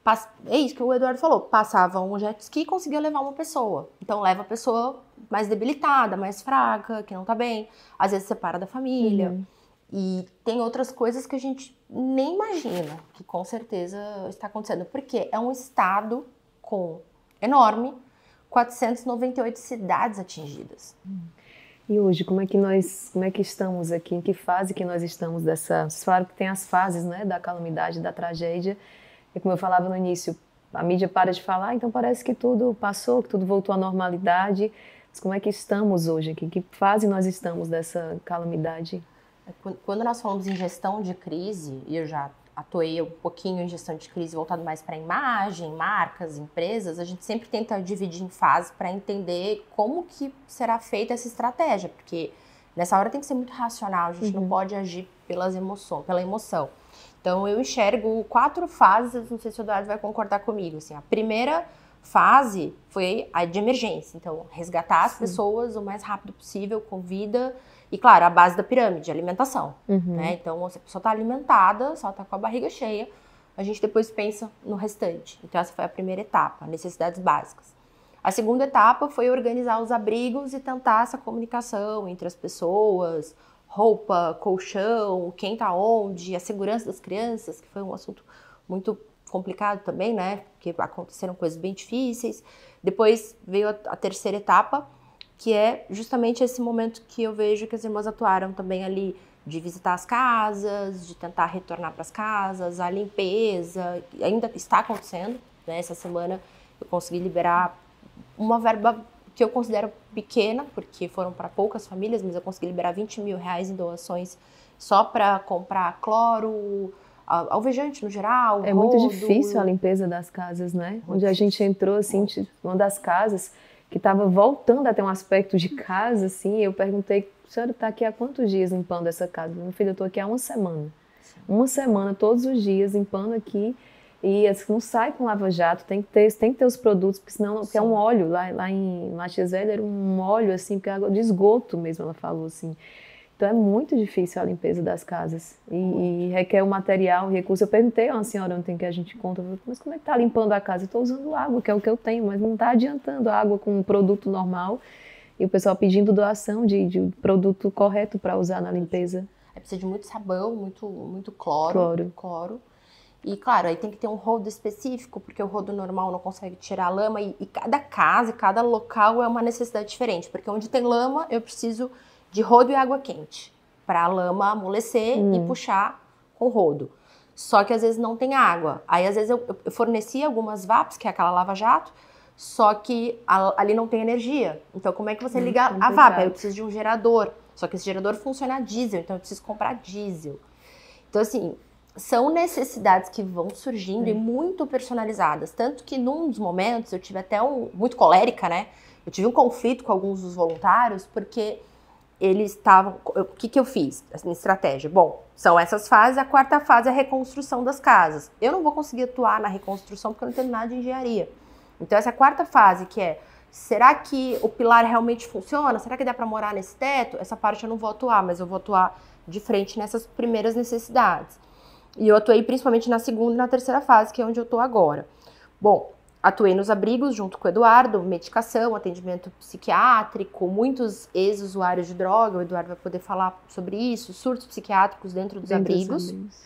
B: é isso que o Eduardo falou, passava um jet ski e conseguia levar uma pessoa. Então, leva a pessoa mais debilitada, mais fraca, que não tá bem. Às vezes, separa da família. Uhum. E tem outras coisas que a gente nem imagina, que com certeza está acontecendo. Porque é um estado com enorme, quatrocentas e noventa e oito cidades atingidas.
A: Uhum. E hoje, como é que nós, como é que estamos aqui? Em que fase que nós estamos dessa... Vocês falaram que tem as fases, né, da calamidade, da tragédia. E como eu falava no início, a mídia para de falar, então parece que tudo passou, que tudo voltou à normalidade. Mas como é que estamos hoje aqui? Em que fase nós estamos dessa calamidade?
B: Quando nós falamos em gestão de crise, e eu já atuei um pouquinho em gestão de crise voltado mais para imagem, marcas, empresas, a gente sempre tenta dividir em fases para entender como que será feita essa estratégia, porque nessa hora tem que ser muito racional, a gente uhum. não pode agir pelas emoções, pela emoção. Então eu enxergo quatro fases, não sei se o Eduardo vai concordar comigo, assim, a primeira fase foi a de emergência, então resgatar as Sim. pessoas o mais rápido possível com vida. E, claro, a base da pirâmide, alimentação, uhum. né? Então, se a pessoa está alimentada, se ela está com a barriga cheia, a gente depois pensa no restante. Então, essa foi a primeira etapa, necessidades básicas. A segunda etapa foi organizar os abrigos e tentar essa comunicação entre as pessoas, roupa, colchão, quem está onde, a segurança das crianças, que foi um assunto muito complicado também, né? Porque aconteceram coisas bem difíceis. Depois veio a, a terceira etapa, que é justamente esse momento que eu vejo que as irmãs atuaram também ali, de visitar as casas, de tentar retornar para as casas, a limpeza, ainda está acontecendo, né? Essa semana eu consegui liberar uma verba que eu considero pequena, porque foram para poucas famílias, mas eu consegui liberar vinte mil reais em doações só para comprar cloro, alvejante no geral,
A: É
B: rodo.
A: Muito difícil a limpeza das casas, né? Muito Onde a gente entrou, assim, uma das casas que estava voltando a ter um aspecto de casa, assim, eu perguntei, a senhora está aqui há quantos dias limpando essa casa? Meu filho, eu estou aqui há uma semana. Uma semana, todos os dias, limpando aqui, e assim, não sai com lava-jato, tem que ter, tem que ter os produtos, porque senão, porque é um óleo, lá, lá em Matias Velho era um óleo, assim, porque é água de esgoto mesmo, ela falou, assim. Então é muito difícil a limpeza das casas e, e requer o material, recurso. Eu perguntei a uma senhora ontem que a gente conta, mas como é que está limpando a casa? Eu estou usando água, que é o que eu tenho, mas não está adiantando a água com um produto normal. E o pessoal pedindo doação de, de produto correto para usar na limpeza.
B: É precisa de muito sabão, muito, muito cloro,
A: cloro.
B: cloro. E claro, aí tem que ter um rodo específico, porque o rodo normal não consegue tirar a lama. E, e cada casa, cada local é uma necessidade diferente. Porque onde tem lama, eu preciso de rodo e água quente, para a lama amolecer hum. e puxar com rodo. só que às vezes não tem água. Aí às vezes eu, eu fornecia algumas V A Ps, que é aquela lava-jato, só que a, ali não tem energia. Então como é que você liga a V A P? Aí eu preciso de um gerador, só que esse gerador funciona a diesel, então eu preciso comprar diesel. Então assim, são necessidades que vão surgindo, sim, e muito personalizadas. Tanto que num dos momentos eu tive até um, muito colérica, né? Eu tive um conflito com alguns dos voluntários, porque eles estavam... O que, que eu fiz? Assim, estratégia. Bom, são essas fases. A quarta fase é a reconstrução das casas. Eu não vou conseguir atuar na reconstrução porque eu não tenho nada de engenharia. Então, essa quarta fase, que é, será que o pilar realmente funciona? Será que dá para morar nesse teto? Essa parte eu não vou atuar, mas eu vou atuar de frente nessas primeiras necessidades. E eu atuei principalmente na segunda e na terceira fase, que é onde eu estou agora. Bom, atuei nos abrigos junto com o Eduardo, medicação, atendimento psiquiátrico, muitos ex-usuários de droga, o Eduardo vai poder falar sobre isso, surtos psiquiátricos dentro dos dentro abrigos. abrigos.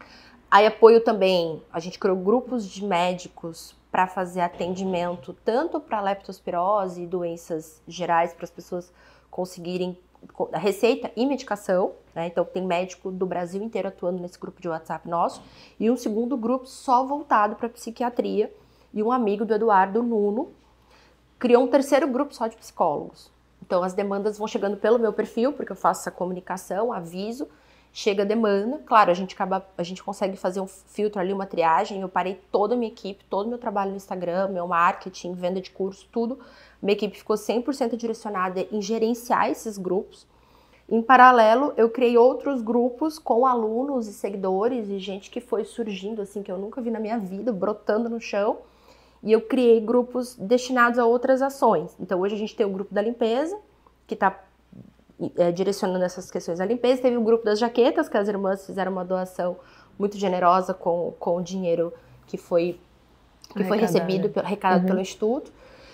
B: Aí apoio também, a gente criou grupos de médicos para fazer atendimento tanto para leptospirose e doenças gerais, para as pessoas conseguirem a receita e medicação, né? Então tem médico do Brasil inteiro atuando nesse grupo de WhatsApp nosso, e um segundo grupo só voltado para psiquiatria. E um amigo do Eduardo, Nuno, criou um terceiro grupo só de psicólogos. Então as demandas vão chegando pelo meu perfil, porque eu faço essa comunicação, aviso, chega a demanda. Claro, a gente, acaba, a gente consegue fazer um filtro ali, uma triagem. Eu parei toda a minha equipe, todo o meu trabalho no Instagram, meu marketing, venda de curso, tudo. Minha equipe ficou cem por cento direcionada em gerenciar esses grupos. Em paralelo, eu criei outros grupos com alunos e seguidores e gente que foi surgindo, assim, que eu nunca vi na minha vida, brotando no chão. E eu criei grupos destinados a outras ações. Então, hoje a gente tem o grupo da limpeza, que está é, direcionando essas questões da limpeza. Teve o grupo das jaquetas, que as irmãs fizeram uma doação muito generosa com, com o dinheiro que foi, que foi recebido, arrecadado uhum. pelo Instituto.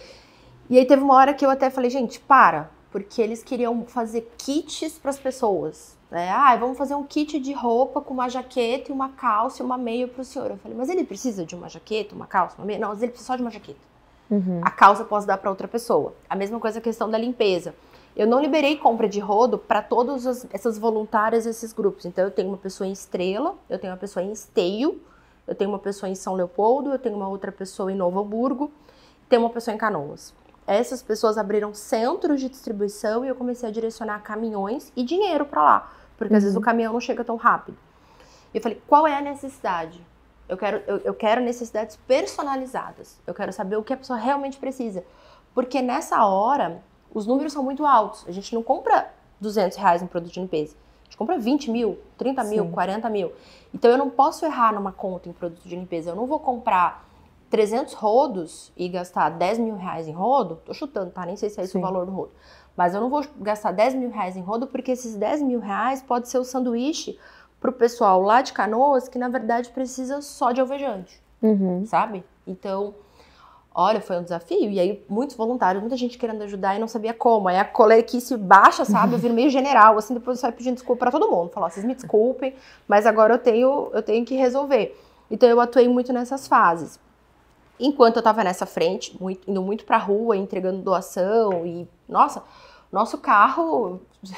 B: E aí teve uma hora que eu até falei, gente, para, porque eles queriam fazer kits para as pessoas. Né? Ah, vamos fazer um kit de roupa com uma jaqueta e uma calça e uma meia para o senhor. Eu falei, mas ele precisa de uma jaqueta, uma calça, uma meia? Não, mas ele precisa só de uma jaqueta. Uhum. A calça eu posso dar para outra pessoa. A mesma coisa a questão da limpeza. Eu não liberei compra de rodo para todas as, essas voluntárias, esses grupos. Então eu tenho uma pessoa em Estrela, eu tenho uma pessoa em Esteio, eu tenho uma pessoa em São Leopoldo, eu tenho uma outra pessoa em Novo Hamburgo, tenho uma pessoa em Canoas. Essas pessoas abriram centros de distribuição e eu comecei a direcionar caminhões e dinheiro para lá. Porque uhum. às vezes o caminhão não chega tão rápido. E eu falei, qual é a necessidade? Eu quero, eu, eu quero necessidades personalizadas. Eu quero saber o que a pessoa realmente precisa. Porque nessa hora, os números são muito altos. A gente não compra duzentos reais em produto de limpeza. A gente compra vinte mil, trinta mil, quarenta mil. Então eu não posso errar numa conta em produto de limpeza. Eu não vou comprar trezentos rodos e gastar dez mil reais em rodo. Tô chutando, tá? Nem sei se é esse Sim. o valor do rodo. Mas eu não vou gastar dez mil reais em rodo, porque esses dez mil reais pode ser o sanduíche pro pessoal lá de Canoas, que na verdade precisa só de alvejante, uhum. sabe? Então, olha, foi um desafio. E aí, muitos voluntários, muita gente querendo ajudar e não sabia como. Aí a coleriquice baixa, sabe? Eu viro meio general, assim, depois você vai pedindo desculpa pra todo mundo. Falar, vocês me desculpem, mas agora eu tenho, eu tenho que resolver. Então, eu atuei muito nessas fases. Enquanto eu tava nessa frente, muito, indo muito pra rua, entregando doação e, nossa, nosso carro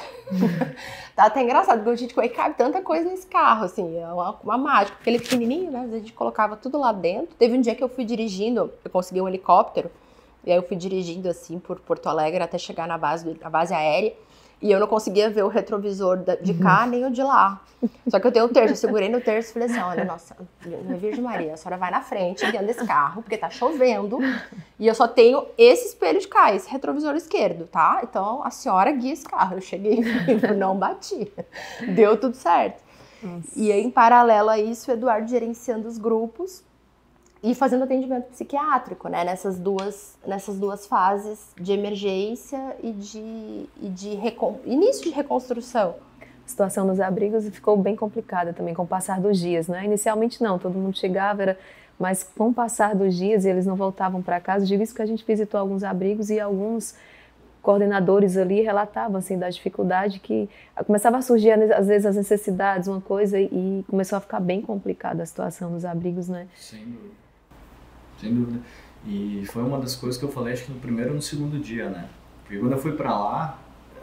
B: tá até engraçado, porque a gente cabe tanta coisa nesse carro, assim, é uma, uma mágica, porque ele é pequenininho, né, a gente colocava tudo lá dentro. Teve um dia que eu fui dirigindo, eu consegui um helicóptero, e aí eu fui dirigindo, assim, por Porto Alegre até chegar na base, na base aérea, e eu não conseguia ver o retrovisor de cá nem o de lá. Só que eu tenho o terço, eu segurei no terço e falei assim, olha, nossa, minha Virgem Maria, a senhora vai na frente, guiando esse carro, porque tá chovendo, e eu só tenho esse espelho de cá, esse retrovisor esquerdo, tá? Então a senhora guia esse carro. Eu cheguei e não bati. Deu tudo certo. Nossa. E aí, em paralelo a isso, o Eduardo gerenciando os grupos e fazendo atendimento psiquiátrico, né? Nessas duas, nessas duas fases de emergência e de, e de recon... início de reconstrução.
A: A situação nos abrigos ficou bem complicada também com o passar dos dias, né? Inicialmente não, todo mundo chegava, era... mas com o passar dos dias e eles não voltavam para casa. Eu digo isso que a gente visitou alguns abrigos e alguns coordenadores ali relatavam assim, da dificuldade que começava a surgir às vezes as necessidades, uma coisa, e começou a ficar bem complicada a situação nos abrigos, né?
C: Sem dúvida. Sem dúvida. E foi uma das coisas que eu falei, acho que no primeiro e no segundo dia, né? Porque quando eu fui para lá,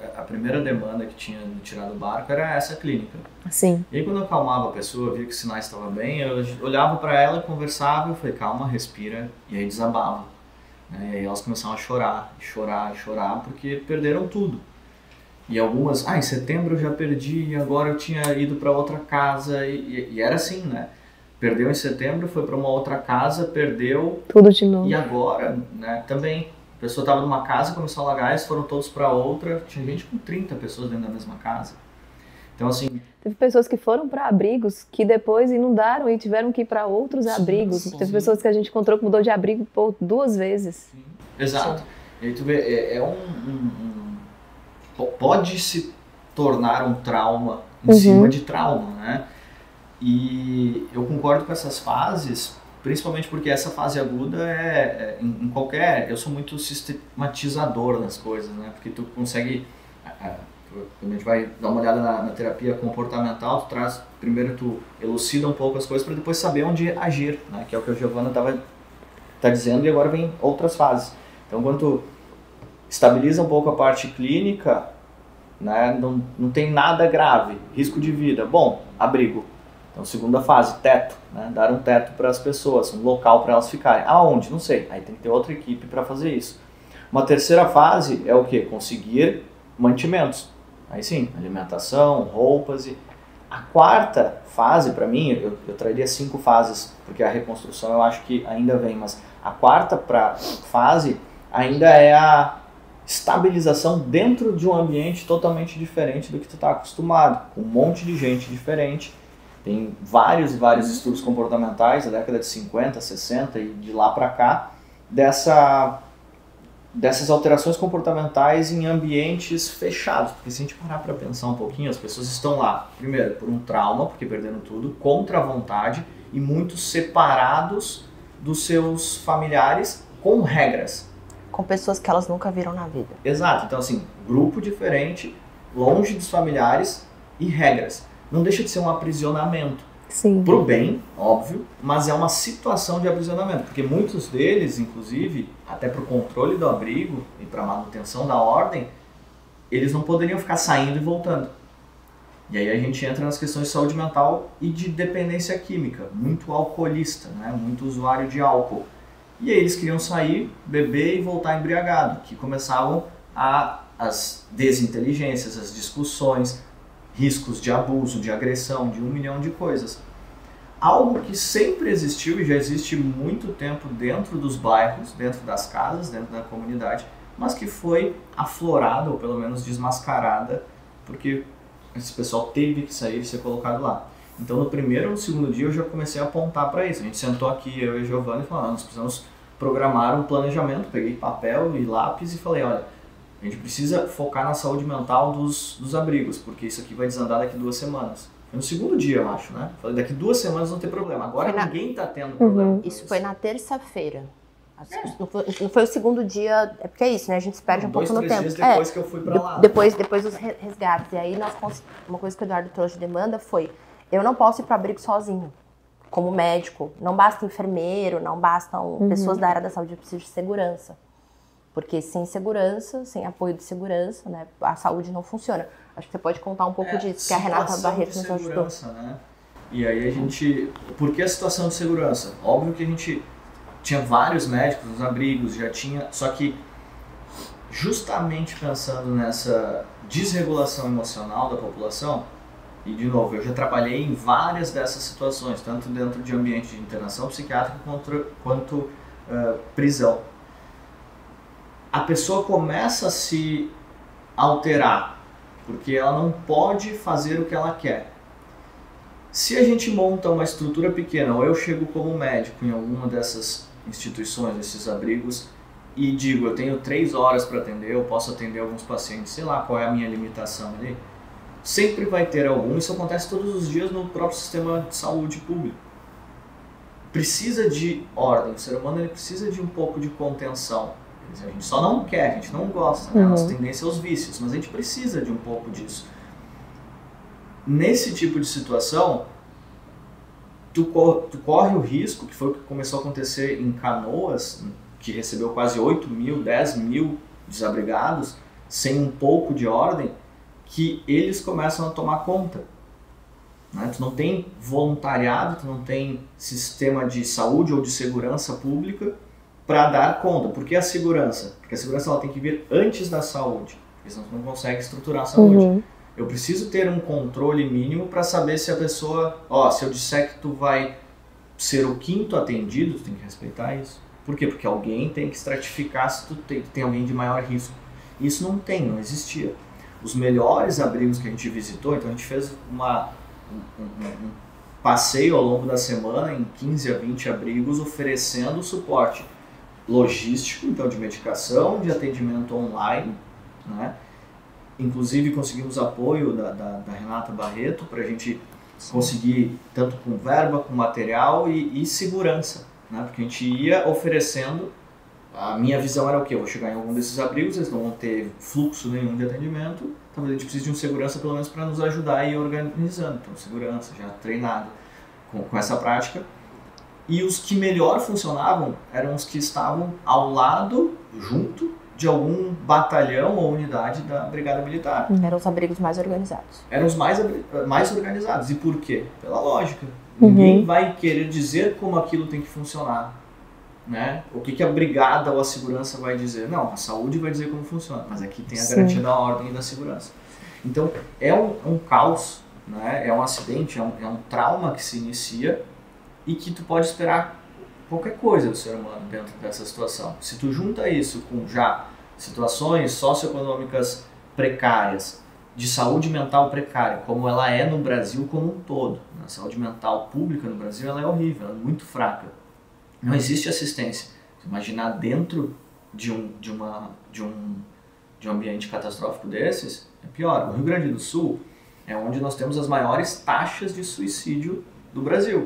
C: a primeira demanda que tinha de tirar do barco era essa clínica.
A: Sim.
C: E aí quando eu acalmava a pessoa, via que os sinais estavam bem, eu olhava para ela, conversava, eu falei, calma, respira, e aí desabava. Né? E aí elas começavam a chorar, chorar, chorar, porque perderam tudo. E algumas, ah, em setembro eu já perdi, e agora eu tinha ido para outra casa, e, e, e era assim, né? Perdeu em setembro, foi para uma outra casa, perdeu...
A: Tudo de novo.
C: E agora, né, também, a pessoa estava numa casa, começou a alagar, eles foram todos para outra, tinha gente com trinta pessoas dentro da mesma casa. Então, assim...
A: Teve pessoas que foram para abrigos, que depois inundaram e tiveram que ir para outros sim, abrigos. Sim, Teve sim. pessoas que a gente encontrou que mudou de abrigo por duas vezes.
C: Sim. Exato. Sim. E aí tu vê, é, é um, um, um... Pode se tornar um trauma em uhum. cima de trauma, né? E eu concordo com essas fases, principalmente porque essa fase aguda é, é em, em qualquer... Eu sou muito sistematizador nas coisas, né? Porque tu consegue... Quando a gente vai dar uma olhada na, na terapia comportamental, tu traz, primeiro tu elucida um pouco as coisas para depois saber onde agir, né? Que é o que a Giovana estava tá dizendo, e agora vem outras fases. Então, quando tu estabiliza um pouco a parte clínica, né? Não, não tem nada grave, risco de vida, bom, abrigo. Então, segunda fase, teto, né? Dar um teto para as pessoas, um local para elas ficarem. Aonde? Não sei, aí tem que ter outra equipe para fazer isso. Uma terceira fase é o quê? Conseguir mantimentos. Aí sim, alimentação, roupas e... A quarta fase, para mim, eu, eu traria cinco fases, porque a reconstrução eu acho que ainda vem, mas a quarta pra fase ainda é a estabilização dentro de um ambiente totalmente diferente do que tu está acostumado, com um monte de gente diferente. Tem vários e vários estudos comportamentais da década de cinquenta, sessenta e de lá para cá, dessa... dessas alterações comportamentais em ambientes fechados, porque se a gente parar para pensar um pouquinho, as pessoas estão lá, primeiro, por um trauma, porque perderam tudo, contra a vontade, e muito separados dos seus familiares com regras.
B: Com pessoas que elas nunca viram na vida.
C: Exato, então assim, grupo diferente, longe dos familiares e regras. Não deixa de ser um aprisionamento.
A: Sim.
C: Pro bem, óbvio, mas é uma situação de aprisionamento, porque muitos deles, inclusive, até pro controle do abrigo e para manutenção da ordem, eles não poderiam ficar saindo e voltando. E aí a gente entra nas questões de saúde mental e de dependência química, muito alcoolista, né? Muito usuário de álcool. E aí eles queriam sair, beber e voltar embriagado, que começavam a, as desinteligências, as discussões, riscos de abuso, de agressão, de um milhão de coisas. Algo que sempre existiu e já existe muito tempo dentro dos bairros, dentro das casas, dentro da comunidade, mas que foi aflorada, ou pelo menos desmascarada, porque esse pessoal teve que sair e ser colocado lá. Então no primeiro ou no segundo dia eu já comecei a apontar para isso. A gente sentou aqui, eu e a Giovana, e falamos, nós precisamos programar um planejamento. Peguei papel e lápis e falei, olha, a gente precisa focar na saúde mental dos, dos abrigos, porque isso aqui vai desandar daqui duas semanas. Foi no segundo dia, eu acho, né? Falei, daqui duas semanas não tem problema. Agora na... ninguém está tendo problema.
B: Uhum. Isso, isso foi na terça-feira. É. Não, foi, não foi o segundo dia, é porque é isso, né? A gente se perde um
C: Dois,
B: pouco no tempo.
C: Dias depois
B: é,
C: que eu fui pra lá.
B: Depois, depois dos resgates. E aí, nós, uma coisa que o Eduardo trouxe de demanda foi, eu não posso ir para o abrigo sozinho, como médico. Não basta enfermeiro, não bastam uhum. pessoas da área da saúde, eu preciso de segurança. Porque sem segurança, sem apoio de segurança, né, a saúde não funciona. Acho que você pode contar um pouco é, disso, que a Renata Barreto nos ajudou.
C: Né? E aí a gente... Por que a situação de segurança? Óbvio que a gente tinha vários médicos nos abrigos, já tinha... Só que justamente pensando nessa desregulação emocional da população, e de novo, eu já trabalhei em várias dessas situações, tanto dentro de ambiente de internação psiquiátrica quanto, quanto uh, prisão. A pessoa começa a se alterar, porque ela não pode fazer o que ela quer. Se a gente monta uma estrutura pequena, ou eu chego como médico em alguma dessas instituições, desses abrigos, e digo, eu tenho três horas para atender, eu posso atender alguns pacientes, sei lá qual é a minha limitação ali, sempre vai ter algum, isso acontece todos os dias no próprio sistema de saúde público. Precisa de ordem, o ser humano ele precisa de um pouco de contenção. A gente só não quer, a gente não gosta, né? Uhum. A nossa tendência é aos vícios, mas a gente precisa de um pouco disso. Nesse tipo de situação, tu, cor, tu corre o risco, que foi o que começou a acontecer em Canoas, que recebeu quase oito mil, dez mil desabrigados, sem um pouco de ordem, que eles começam a tomar conta. Né? Tu não tem voluntariado, tu não tem sistema de saúde ou de segurança pública para dar conta. Por que a segurança? Porque a segurança ela tem que vir antes da saúde, porque senão tu não consegue estruturar a saúde.
A: Uhum.
C: Eu preciso ter um controle mínimo para saber se a pessoa, ó, se eu disser que tu vai ser o quinto atendido, tu tem que respeitar isso. Por quê? Porque alguém tem que estratificar se tu tem, tem alguém de maior risco. Isso não tem, não existia. Os melhores abrigos que a gente visitou, então a gente fez uma, um, um, um passeio ao longo da semana em quinze a vinte abrigos oferecendo suporte logístico, então de medicação, de atendimento online, né? Inclusive conseguimos apoio da, da, da Renata Barreto para a gente conseguir tanto com verba, com material e, e segurança, né? Porque a gente ia oferecendo, a minha visão era o quê? Eu vou chegar em algum desses abrigos, eles não vão ter fluxo nenhum de atendimento, talvez a gente precise de um segurança pelo menos para nos ajudar a ir organizando, então segurança já treinado com, com essa prática. E os que melhor funcionavam eram os que estavam ao lado, junto, de algum batalhão ou unidade da Brigada Militar.
B: Eram os abrigos mais organizados.
C: Eram os mais, mais organizados. E por quê? Pela lógica. Uhum. Ninguém vai querer dizer como aquilo tem que funcionar. Né? O que, que a brigada ou a segurança vai dizer? Não, a saúde vai dizer como funciona, mas aqui tem a Sim. garantia da ordem e da segurança. Então, é um, um caos, né? É um acidente, é um, é um trauma que se inicia e que tu pode esperar qualquer coisa do ser humano dentro dessa situação. Se tu junta isso com já situações socioeconômicas precárias, de saúde mental precária, como ela é no Brasil como um todo, a saúde mental pública no Brasil ela é horrível, ela é muito fraca. Não existe assistência. Imaginar dentro de um, de, uma, de, um, de um ambiente catastrófico desses, é pior. O Rio Grande do Sul é onde nós temos as maiores taxas de suicídio do Brasil.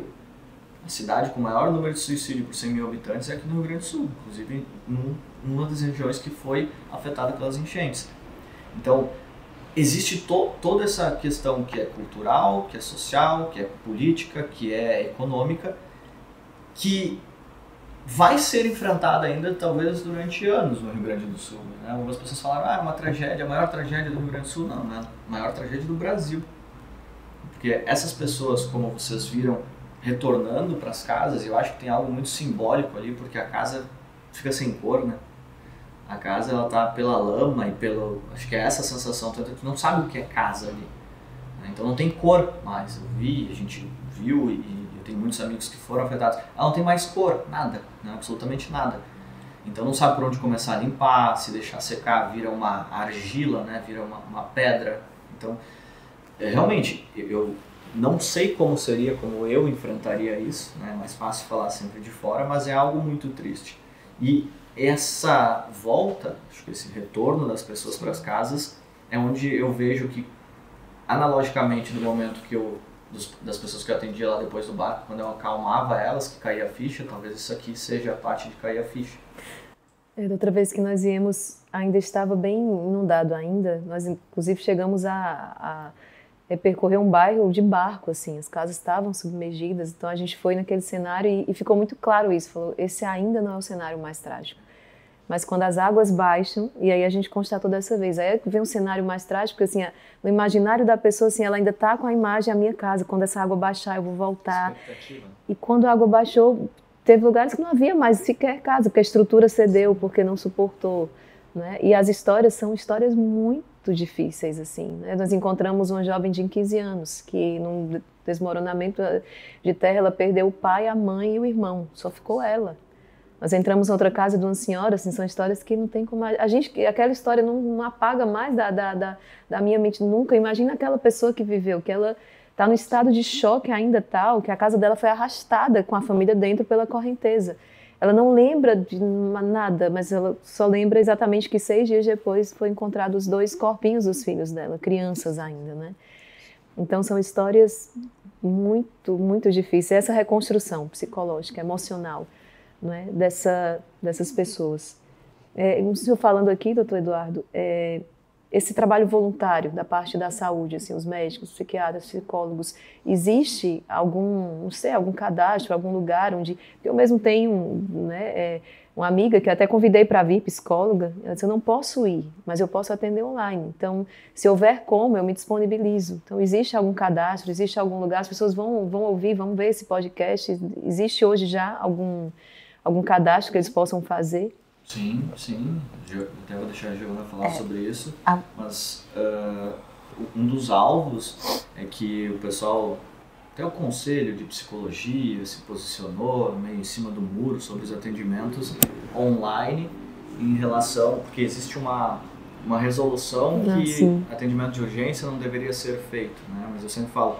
C: A cidade com o maior número de suicídio por cem mil habitantes é aqui no Rio Grande do Sul, inclusive em uma das regiões que foi afetada pelas enchentes. Então, existe to, toda essa questão que é cultural, que é social, que é política, que é econômica, que vai ser enfrentada ainda, talvez, durante anos no Rio Grande do Sul. Né? Algumas pessoas falaram, ah, é uma tragédia, a maior tragédia do Rio Grande do Sul. Não, não é a maior tragédia do Brasil. Porque essas pessoas, como vocês viram, retornando para as casas, eu acho que tem algo muito simbólico ali, porque a casa fica sem cor, né? A casa, ela tá pela lama e pelo... Acho que é essa a sensação, tu não sabe o que é casa ali. Né? Então não tem cor mais. Eu vi, a gente viu e eu tenho muitos amigos que foram afetados. Ela não tem mais cor, nada, né? Absolutamente nada. Então não sabe por onde começar a limpar, se deixar secar vira uma argila, né? Vira uma, uma pedra. Então, é, realmente, eu não sei como seria, como eu enfrentaria isso, né? É mais fácil falar sempre de fora, mas é algo muito triste. E essa volta, acho que esse retorno das pessoas para as casas, é onde eu vejo que, analogicamente, no momento que eu, dos, das pessoas que eu atendia lá depois do barco, quando eu acalmava elas, que caía a ficha, talvez isso aqui seja a parte de cair a ficha.
A: É, da outra vez que nós viemos, ainda estava bem inundado ainda, nós inclusive chegamos a... a É percorrer um bairro de barco, assim, as casas estavam submergidas, então a gente foi naquele cenário e, e ficou muito claro isso, falou, esse ainda não é o cenário mais trágico. Mas quando as águas baixam, e aí a gente constatou dessa vez, aí vem um cenário mais trágico, assim, no imaginário da pessoa, assim, ela ainda está com a imagem, a minha casa, quando essa água baixar eu vou voltar. E quando a água baixou, teve lugares que não havia mais sequer casa, porque a estrutura cedeu, porque não suportou, né? E as histórias são histórias muito difíceis, assim, né? Nós encontramos uma jovem de quinze anos que num desmoronamento de terra ela perdeu o pai, a mãe e o irmão, só ficou ela. Nós entramos em outra casa de uma senhora, assim, são histórias que não tem como a gente, aquela história não, não apaga mais da, da, da, da minha mente nunca. Imagina aquela pessoa que viveu, que ela está no estado de choque ainda tal, que a casa dela foi arrastada com a família dentro pela correnteza. Ela não lembra de nada, mas ela só lembra exatamente que seis dias depois foi encontrado os dois corpinhos dos filhos dela, crianças ainda, né? Então são histórias muito, muito difíceis. Essa reconstrução psicológica, emocional, não é? Dessa, dessas pessoas. É, o senhor falando aqui, doutor Eduardo, é, esse trabalho voluntário da parte da saúde, assim, os médicos, os psiquiatras, psicólogos, existe algum, não sei, algum cadastro, algum lugar onde eu mesmo tenho, né, é, uma amiga que eu até convidei para vir, psicóloga, ela disse, eu não posso ir, mas eu posso atender online. Então, se houver como, eu me disponibilizo. Então, existe algum cadastro, existe algum lugar, as pessoas vão, vão ouvir, vão ver esse podcast. Existe hoje já algum, algum cadastro que eles possam fazer?
C: Sim, sim. Eu até vou deixar a Giovana falar é. sobre isso.
B: Ah.
C: Mas uh, um dos alvos é que o pessoal... Até o Conselho de Psicologia se posicionou meio em cima do muro sobre os atendimentos online em relação... Porque existe uma, uma resolução
A: ah,
C: que
A: sim.
C: atendimento de urgência não deveria ser feito, né? Mas eu sempre falo,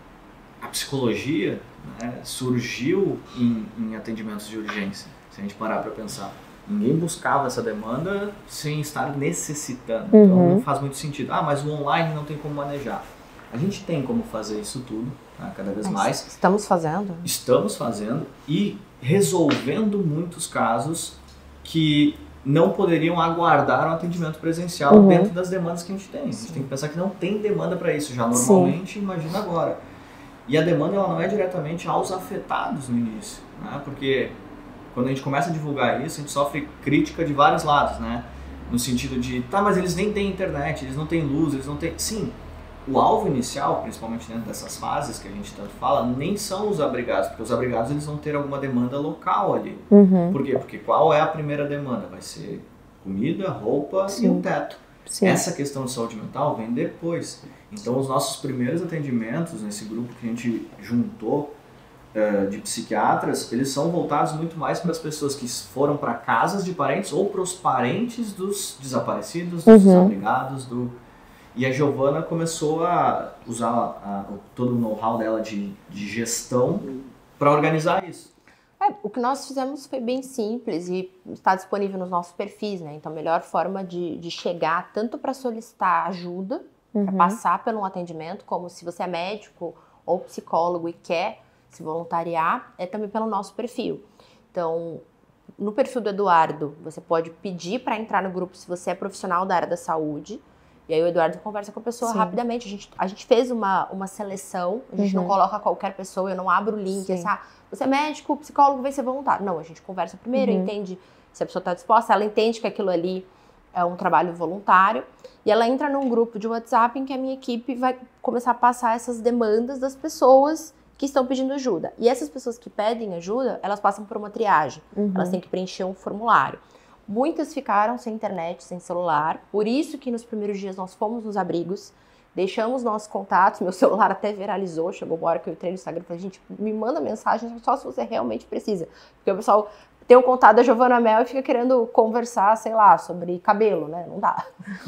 C: a psicologia, né, surgiu em, em atendimentos de urgência, se a gente parar para pensar. Ninguém buscava essa demanda sem estar necessitando.
A: Uhum.
C: Então não faz muito sentido. Ah, mas o online não tem como manejar. A gente tem como fazer isso tudo, né, cada vez mais.
B: Estamos fazendo.
C: Estamos fazendo e resolvendo muitos casos que não poderiam aguardar um atendimento presencial uhum. dentro das demandas que a gente tem. A gente Sim. tem que pensar que não tem demanda para isso já normalmente, Sim. imagina agora. E a demanda ela não é diretamente aos afetados no início, né? Porque quando a gente começa a divulgar isso, a gente sofre crítica de vários lados, né? No sentido de, tá, mas eles nem têm internet, eles não têm luz, eles não têm... Sim, o alvo inicial, principalmente dentro dessas fases que a gente tanto fala, nem são os abrigados, porque os abrigados eles vão ter alguma demanda local ali.
A: Uhum.
C: Por quê? Porque qual é a primeira demanda? Vai ser comida, roupa Sim. e um teto.
A: Sim.
C: Essa questão de saúde mental vem depois. Então, os nossos primeiros atendimentos, nesse grupo que a gente juntou uh, de psiquiatras, eles são voltados muito mais para as pessoas que foram para casas de parentes ou para os parentes dos desaparecidos, dos
A: uhum.
C: desabrigados, do... E a Giovana começou a usar a, a, todo o know-how dela de, de gestão para organizar isso.
B: É, o que nós fizemos foi bem simples e está disponível nos nossos perfis, né? Então, a melhor forma de, de chegar tanto para solicitar ajuda, uhum. para passar por um atendimento, como se você é médico ou psicólogo e quer se voluntariar, é também pelo nosso perfil. Então, no perfil do Eduardo, você pode pedir para entrar no grupo se você é profissional da área da saúde. E aí o Eduardo conversa com a pessoa Sim. rapidamente. A gente, a gente fez uma, uma seleção, a gente uhum. não coloca qualquer pessoa, eu não abro o link, assim, ah, você é médico, psicólogo, vem ser voluntário. Não, a gente conversa primeiro, uhum. entende se a pessoa está disposta, ela entende que aquilo ali é um trabalho voluntário, e ela entra num grupo de WhatsApp em que a minha equipe vai começar a passar essas demandas das pessoas que estão pedindo ajuda. E essas pessoas que pedem ajuda, elas passam por uma triagem, uhum. elas têm que preencher um formulário. Muitas ficaram sem internet, sem celular, por isso que nos primeiros dias nós fomos nos abrigos, deixamos nossos contatos, meu celular até viralizou, chegou uma hora que eu entrei no Instagram e falei, gente, me manda mensagem só se você realmente precisa, porque o pessoal tem o contato da Giovana Mel e fica querendo conversar, sei lá, sobre cabelo, né, não dá.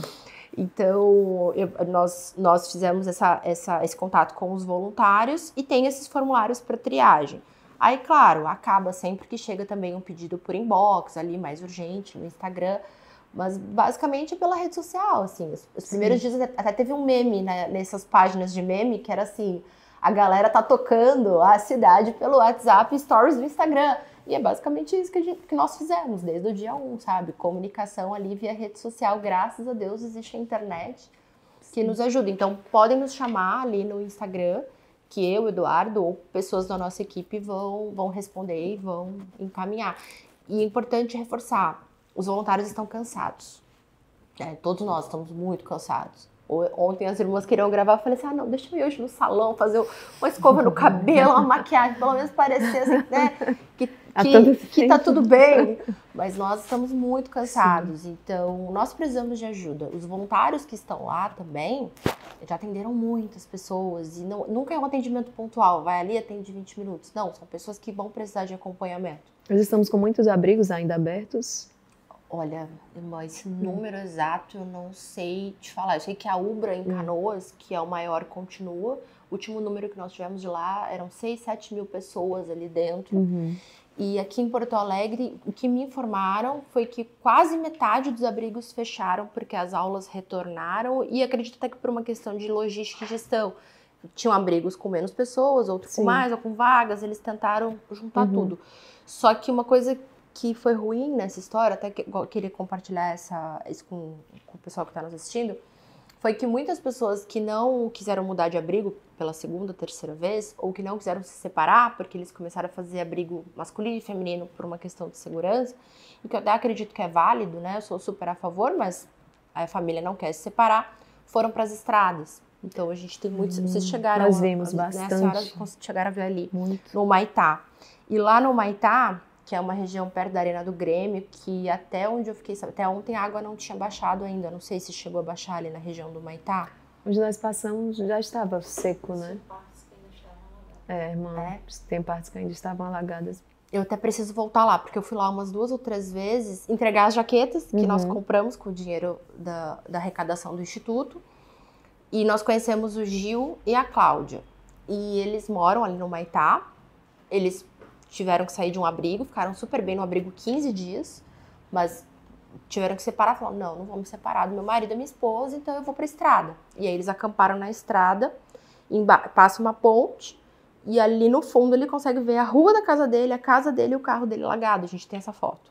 B: Então, eu, nós, nós fizemos essa, essa, esse contato com os voluntários e tem esses formulários para triagem. Aí, claro, acaba sempre que chega também um pedido por inbox, ali mais urgente, no Instagram, mas basicamente pela rede social, assim. Os, os primeiros dias até teve um meme, né, nessas páginas de meme, que era assim, a galera tá tocando a cidade pelo WhatsApp Stories do Instagram. E é basicamente isso que, a gente, que nós fizemos desde o dia um, sabe? Comunicação ali via rede social, graças a Deus existe a internet que Sim. nos ajuda. Então, podem nos chamar ali no Instagram, que eu, Eduardo, ou pessoas da nossa equipe vão, vão responder e vão encaminhar. E é importante reforçar, os voluntários estão cansados. É, todos nós estamos muito cansados. Ontem as irmãs queriam gravar, eu falei assim, ah não, deixa eu ir hoje no salão, fazer uma escova no cabelo, uma maquiagem, pelo menos parecer assim, né, que, que, que tá tudo bem. Mas nós estamos muito cansados, Sim. então nós precisamos de ajuda. Os voluntários que estão lá também já atenderam muitas pessoas, e não, nunca é um atendimento pontual, vai ali, atende vinte minutos. Não, são pessoas que vão precisar de acompanhamento.
A: Nós estamos com muitos abrigos ainda abertos.
B: Olha, irmã, esse número exato eu não sei te falar. Eu sei que a Ubra em Canoas, que é o maior, continua. O último número que nós tivemos de lá eram seis, sete mil pessoas ali dentro.
A: Uhum.
B: E aqui em Porto Alegre, o que me informaram foi que quase metade dos abrigos fecharam porque as aulas retornaram. E acredito até que por uma questão de logística e gestão. Tinham abrigos com menos pessoas, outros Sim. com mais, ou com vagas. Eles tentaram juntar uhum. tudo. Só que uma coisa que foi ruim nessa história, até que eu queria compartilhar essa, isso com, com o pessoal que está nos assistindo, foi que muitas pessoas que não quiseram mudar de abrigo pela segunda, terceira vez, ou que não quiseram se separar, porque eles começaram a fazer abrigo masculino e feminino por uma questão de segurança, e que eu até acredito que é válido, né? Eu sou super a favor, mas a família não quer se separar, foram para as estradas. Então a gente tem muitos. Hum, vocês chegaram.
A: Nós vimos
B: a,
A: bastante.
B: Né, a senhora chegaram a ver ali,
A: muito.
B: No Humaitá. E lá no Humaitá, que é uma região perto da Arena do Grêmio, que até onde eu fiquei, até ontem a água não tinha baixado ainda. Não sei se chegou a baixar ali na região do Humaitá.
A: Onde nós passamos já estava seco, né?
D: Tem partes que ainda estavam alagadas.
A: É, irmã,
B: É.
A: tem partes que ainda estavam alagadas.
B: Eu até preciso voltar lá, porque eu fui lá umas duas ou três vezes entregar as jaquetas que
A: Uhum.
B: nós compramos com o dinheiro da, da arrecadação do Instituto. E nós conhecemos o Gil e a Cláudia. E eles moram ali no Humaitá. Eles tiveram que sair de um abrigo, ficaram super bem no abrigo quinze dias, mas tiveram que separar. Falaram, não, não vou me separar do meu marido e da minha esposa, então eu vou pra estrada. E aí eles acamparam na estrada, emba- passa uma ponte, e ali no fundo ele consegue ver a rua da casa dele, a casa dele e o carro dele alagado. A gente tem essa foto.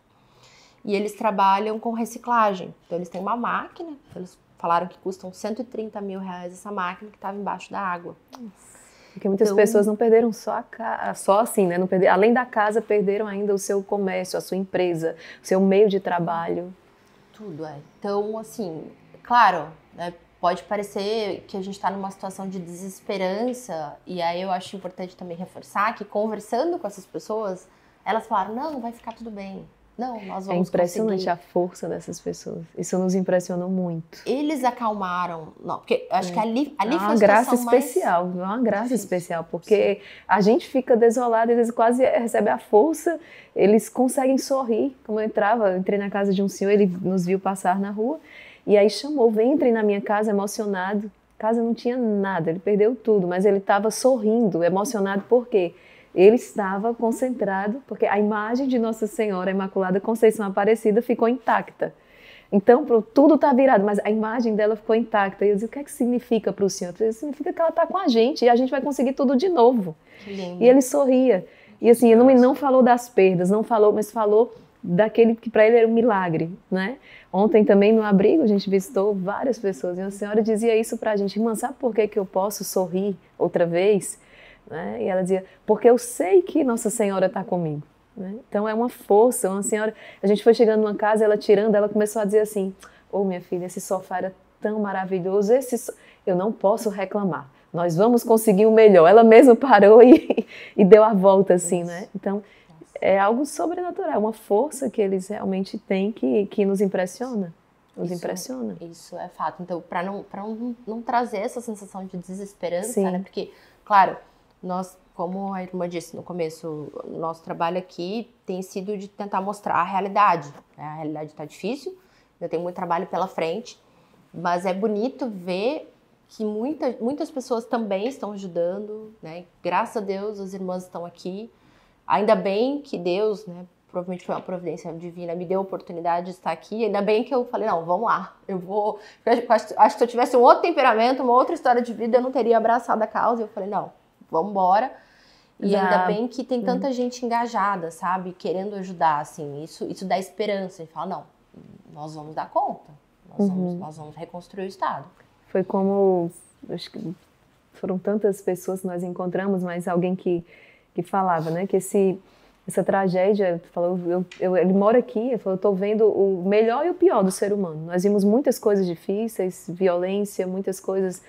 B: E eles trabalham com reciclagem. Então eles têm uma máquina, eles falaram que custam cento e trinta mil reais essa máquina que estava embaixo da água.
A: Porque muitas
B: Então-
A: pessoas não perderam só a casa, só assim, né? Não perderam, além da casa, perderam ainda o seu comércio, a sua empresa, o seu meio de trabalho.
B: Tudo, é. Então, assim, claro, né, pode parecer que a gente está numa situação de desesperança, e aí eu acho importante também reforçar que, conversando com essas pessoas, elas falaram, não, vai ficar tudo bem. Não, nós
A: É
B: vamos
A: impressionante
B: conseguir.
A: a força dessas pessoas. Isso nos impressionou muito.
B: Eles acalmaram, não, porque eu acho que ali, ali
A: É
B: foi
A: uma
B: a
A: graça
B: situação mais...
A: especial, é uma graça
B: difícil.
A: especial, porque a gente fica desolado, eles quase recebem a força, eles conseguem sorrir. Como eu entrava, eu entrei na casa de um senhor, ele nos viu passar na rua, e aí chamou, vem, entrei na minha casa emocionado. A casa não tinha nada, ele perdeu tudo, mas ele estava sorrindo, emocionado, por quê? Ele estava concentrado, porque a imagem de Nossa Senhora Imaculada Conceição Aparecida ficou intacta. Então, pro- tudo está virado, mas a imagem dela ficou intacta. E eu disse, o que é que significa para o Senhor? Eu disse, significa que ela está com a gente e a gente vai conseguir tudo de novo.
B: Que lindo.
A: E ele sorria. E assim, ele não, não falou das perdas, não falou, mas falou daquele que para ele era um milagre, né? Ontem também no abrigo a gente visitou várias pessoas e a senhora dizia isso para a gente, irmã, sabe por que que eu posso sorrir outra vez? Né? E ela dizia, porque eu sei que Nossa Senhora está comigo. Né? Então é uma força, uma senhora... A gente foi chegando numa casa, ela tirando, ela começou a dizer assim, ô oh, minha filha, esse sofá era tão maravilhoso, esse so... eu não posso reclamar, nós vamos conseguir o melhor. Ela mesma parou e, e deu a volta assim, né? Então é algo sobrenatural, uma força que eles realmente têm que, que nos impressiona, nos
B: Isso-
A: impressiona.
B: Isso é fato. Então, para não, pra não, não trazer essa sensação de desesperança,
A: Sim.
B: né? Porque, claro, nós, como a irmã disse no começo, o nosso trabalho aqui tem sido de tentar mostrar a realidade. Né? A realidade está difícil, ainda tem muito trabalho pela frente, mas é bonito ver que muita, muitas pessoas também estão ajudando, né? Graças a Deus as irmãs estão aqui. Ainda bem que Deus, né? Provavelmente foi uma providência divina, me deu a oportunidade de estar aqui. Ainda bem que eu falei, não, vamos lá, eu vou... Eu acho, acho que se eu tivesse um outro temperamento, uma outra história de vida, eu não teria abraçado a causa. Eu falei, não, vamos embora. E
A: Já-
B: ainda bem que tem tanta gente engajada, sabe? Querendo ajudar, assim. Isso, isso dá esperança. E fala, não, nós vamos dar conta. Nós, vamos, nós vamos reconstruir o Estado.
A: Foi como, acho que foram tantas pessoas que nós encontramos, mas alguém que, que falava, né, que esse, essa tragédia, falou, eu, eu, ele mora aqui, ele falou, eu estou vendo o melhor e o pior do ser humano. Nós vimos muitas coisas difíceis, violência, muitas coisas,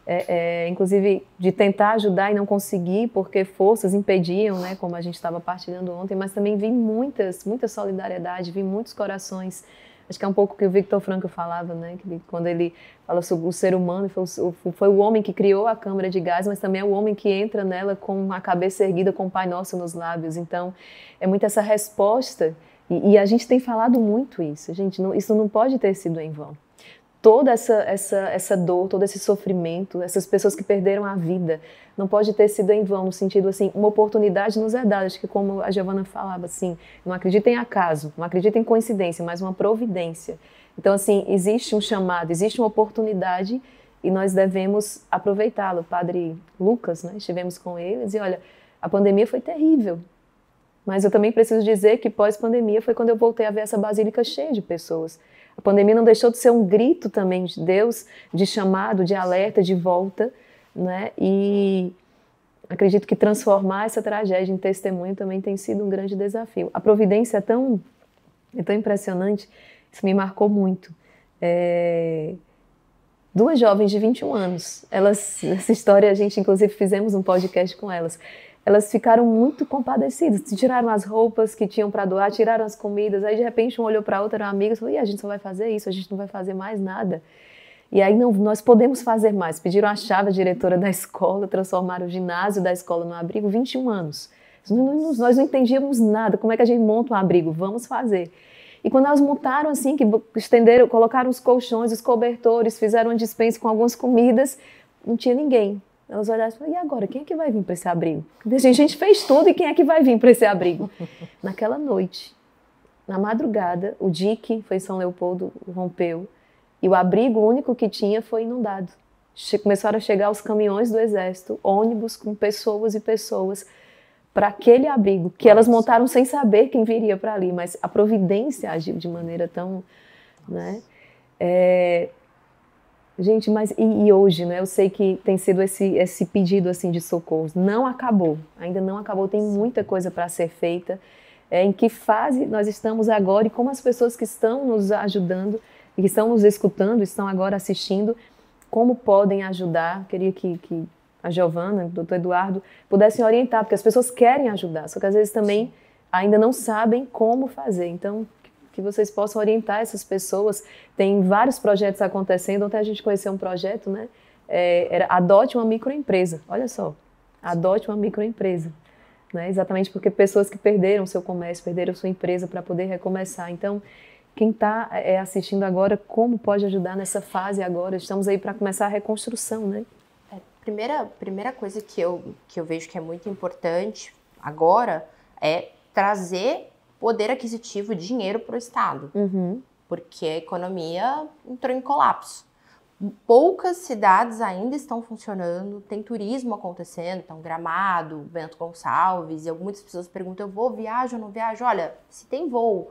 A: é, é, inclusive de tentar ajudar e não conseguir, porque forças impediam, né, como a gente estava partilhando ontem, mas também vi muitas, muita solidariedade, vi muitos corações. Acho que é um pouco o que o Victor Frankl falava, né? Que ele, quando ele fala sobre o ser humano, foi o, foi o homem que criou a câmara de gás, mas também é o homem que entra nela com a cabeça erguida, com o Pai Nosso nos lábios. Então, é muito essa resposta, e, e a gente tem falado muito isso. Gente, não, isso não pode ter sido em vão. Toda essa, essa, essa dor, todo esse sofrimento, essas pessoas que perderam a vida, não pode ter sido em vão, no sentido assim, uma oportunidade nos é dada. Acho que como a Giovana falava, assim, não acredita em acaso, não acredita em coincidência, mas uma providência. Então, assim, existe um chamado, existe uma oportunidade e nós devemos aproveitá-lo. O padre Lucas, né, estivemos com eles e olha, a pandemia foi terrível, mas eu também preciso dizer que pós-pandemia foi quando eu voltei a ver essa basílica cheia de pessoas. A pandemia não deixou de ser um grito também de Deus, de chamado, de alerta, de volta, né? E acredito que transformar essa tragédia em testemunho também tem sido um grande desafio. A providência é tão, é tão impressionante, isso me marcou muito. É... Duas jovens de vinte e um anos, elas, essa história a gente inclusive fizemos um podcast com elas, elas ficaram muito compadecidas, tiraram as roupas que tinham para doar, tiraram as comidas, aí de repente um olhou para a outra, era uma amiga, e falou, e a gente só vai fazer isso, a gente não vai fazer mais nada. E aí, não, nós podemos fazer mais. Pediram a chave à diretora da escola, transformaram o ginásio da escola no abrigo, vinte e um anos. Nós, nós não entendíamos nada, como é que a gente monta um abrigo? Vamos fazer. E quando elas montaram assim, que estenderam, colocaram os colchões, os cobertores, fizeram uma despensa com algumas comidas, não tinha ninguém. Elas olharam e falaram, e agora, quem é que vai vir para esse abrigo? A gente fez tudo e quem é que vai vir para esse abrigo? Naquela noite, na madrugada, o dique, foi em São Leopoldo, rompeu, e o abrigo único que tinha foi inundado. Começaram a chegar os caminhões do exército, ônibus com pessoas e pessoas, para aquele abrigo, que elas montaram sem saber quem viria para ali, mas a providência agiu de maneira tão... Né? É... Gente, mas e, e hoje, né? Eu sei que tem sido esse, esse pedido assim, de socorro. Não acabou, ainda não acabou, tem muita coisa para ser feita. É, em que fase nós estamos agora e como as pessoas que estão nos ajudando, e que estão nos escutando, estão agora assistindo, como podem ajudar. Queria que... que a Giovana, o doutor Eduardo, pudessem orientar, porque as pessoas querem ajudar, só que às vezes também ainda não sabem como fazer. Então, que vocês possam orientar essas pessoas. Tem vários projetos acontecendo. Ontem a gente conheceu um projeto, né? É, era Adote uma Microempresa. Olha só, adote uma microempresa. Né? Exatamente porque pessoas que perderam seu comércio, perderam sua empresa para poder recomeçar. Então, quem está é, assistindo agora, como pode ajudar nessa fase agora? Estamos aí para começar a reconstrução, né?
B: Primeira, primeira coisa que eu, que eu vejo que é muito importante agora é trazer poder aquisitivo, dinheiro para o Estado.
A: Uhum.
B: Porque a economia entrou em colapso. Poucas cidades ainda estão funcionando, tem turismo acontecendo, então Gramado, Bento Gonçalves, e muitas pessoas perguntam, eu vou, viajo ou não viajo? Olha, se tem voo,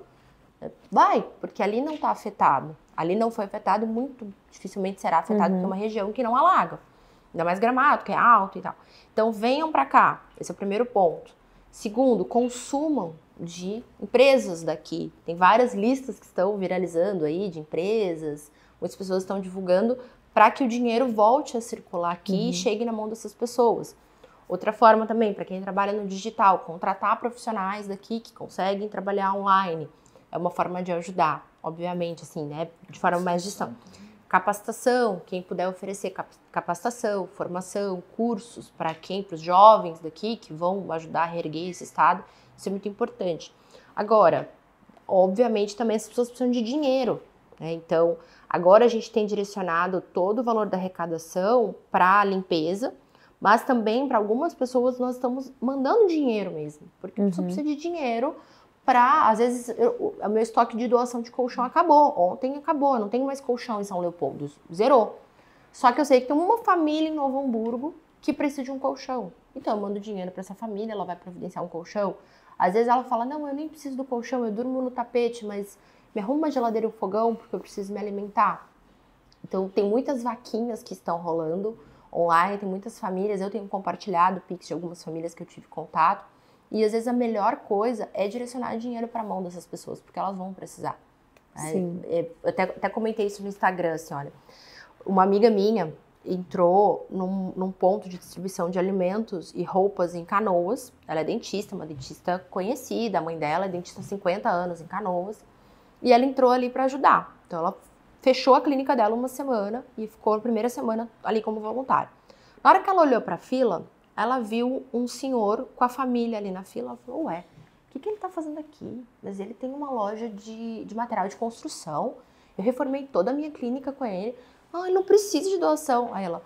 B: vai, porque ali não está afetado. Ali não foi afetado, muito dificilmente será afetado,
A: uhum.
B: porque é uma região que não alaga. Ainda mais Gramado, que é alto e tal. Então, venham para cá. Esse é o primeiro ponto. Segundo, consumam de empresas daqui. Tem várias listas que estão viralizando aí de empresas. Muitas pessoas estão divulgando para que o dinheiro volte a circular aqui uhum. e chegue na mão dessas pessoas. Outra forma também, para quem trabalha no digital, contratar profissionais daqui que conseguem trabalhar online. É uma forma de ajudar, obviamente, assim, né? De forma mais distante. Capacitação, quem puder oferecer capacitação, formação, cursos para quem, para os jovens daqui que vão ajudar a reerguer esse estado, isso é muito importante. Agora, obviamente também as pessoas precisam de dinheiro, né? Então, agora a gente tem direcionado todo o valor da arrecadação para a limpeza, mas também para algumas pessoas nós estamos mandando dinheiro mesmo, porque a pessoa
A: Uhum.
B: precisa de dinheiro para, às vezes, eu, o meu estoque de doação de colchão acabou. Ontem acabou, eu não tenho mais colchão em São Leopoldo, zerou. Só que eu sei que tem uma família em Novo Hamburgo que precisa de um colchão. Então eu mando dinheiro para essa família, ela vai providenciar um colchão. Às vezes ela fala, não, eu nem preciso do colchão, eu durmo no tapete, mas me arruma uma geladeira e um fogão porque eu preciso me alimentar. Então tem muitas vaquinhas que estão rolando online, tem muitas famílias, eu tenho compartilhado pix de algumas famílias que eu tive contato. E às vezes a melhor coisa é direcionar dinheiro para a mão dessas pessoas, porque elas vão precisar.
A: Sim.
B: É, é, eu até, até comentei isso no Instagram, assim, olha. Uma amiga minha entrou num, num ponto de distribuição de alimentos e roupas em Canoas. Ela é dentista, uma dentista conhecida, a mãe dela é dentista há cinquenta anos em Canoas. E ela entrou ali para ajudar. Então ela fechou a clínica dela uma semana e ficou a primeira semana ali como voluntária. Na hora que ela olhou para a fila, ela viu um senhor com a família ali na fila. Ela falou, ué, o que, que ele tá fazendo aqui? Mas ele tem uma loja de, de material de construção. Eu reformei toda a minha clínica com ele. Ah, ele não precisa de doação. Aí ela,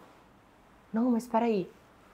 B: não, mas peraí.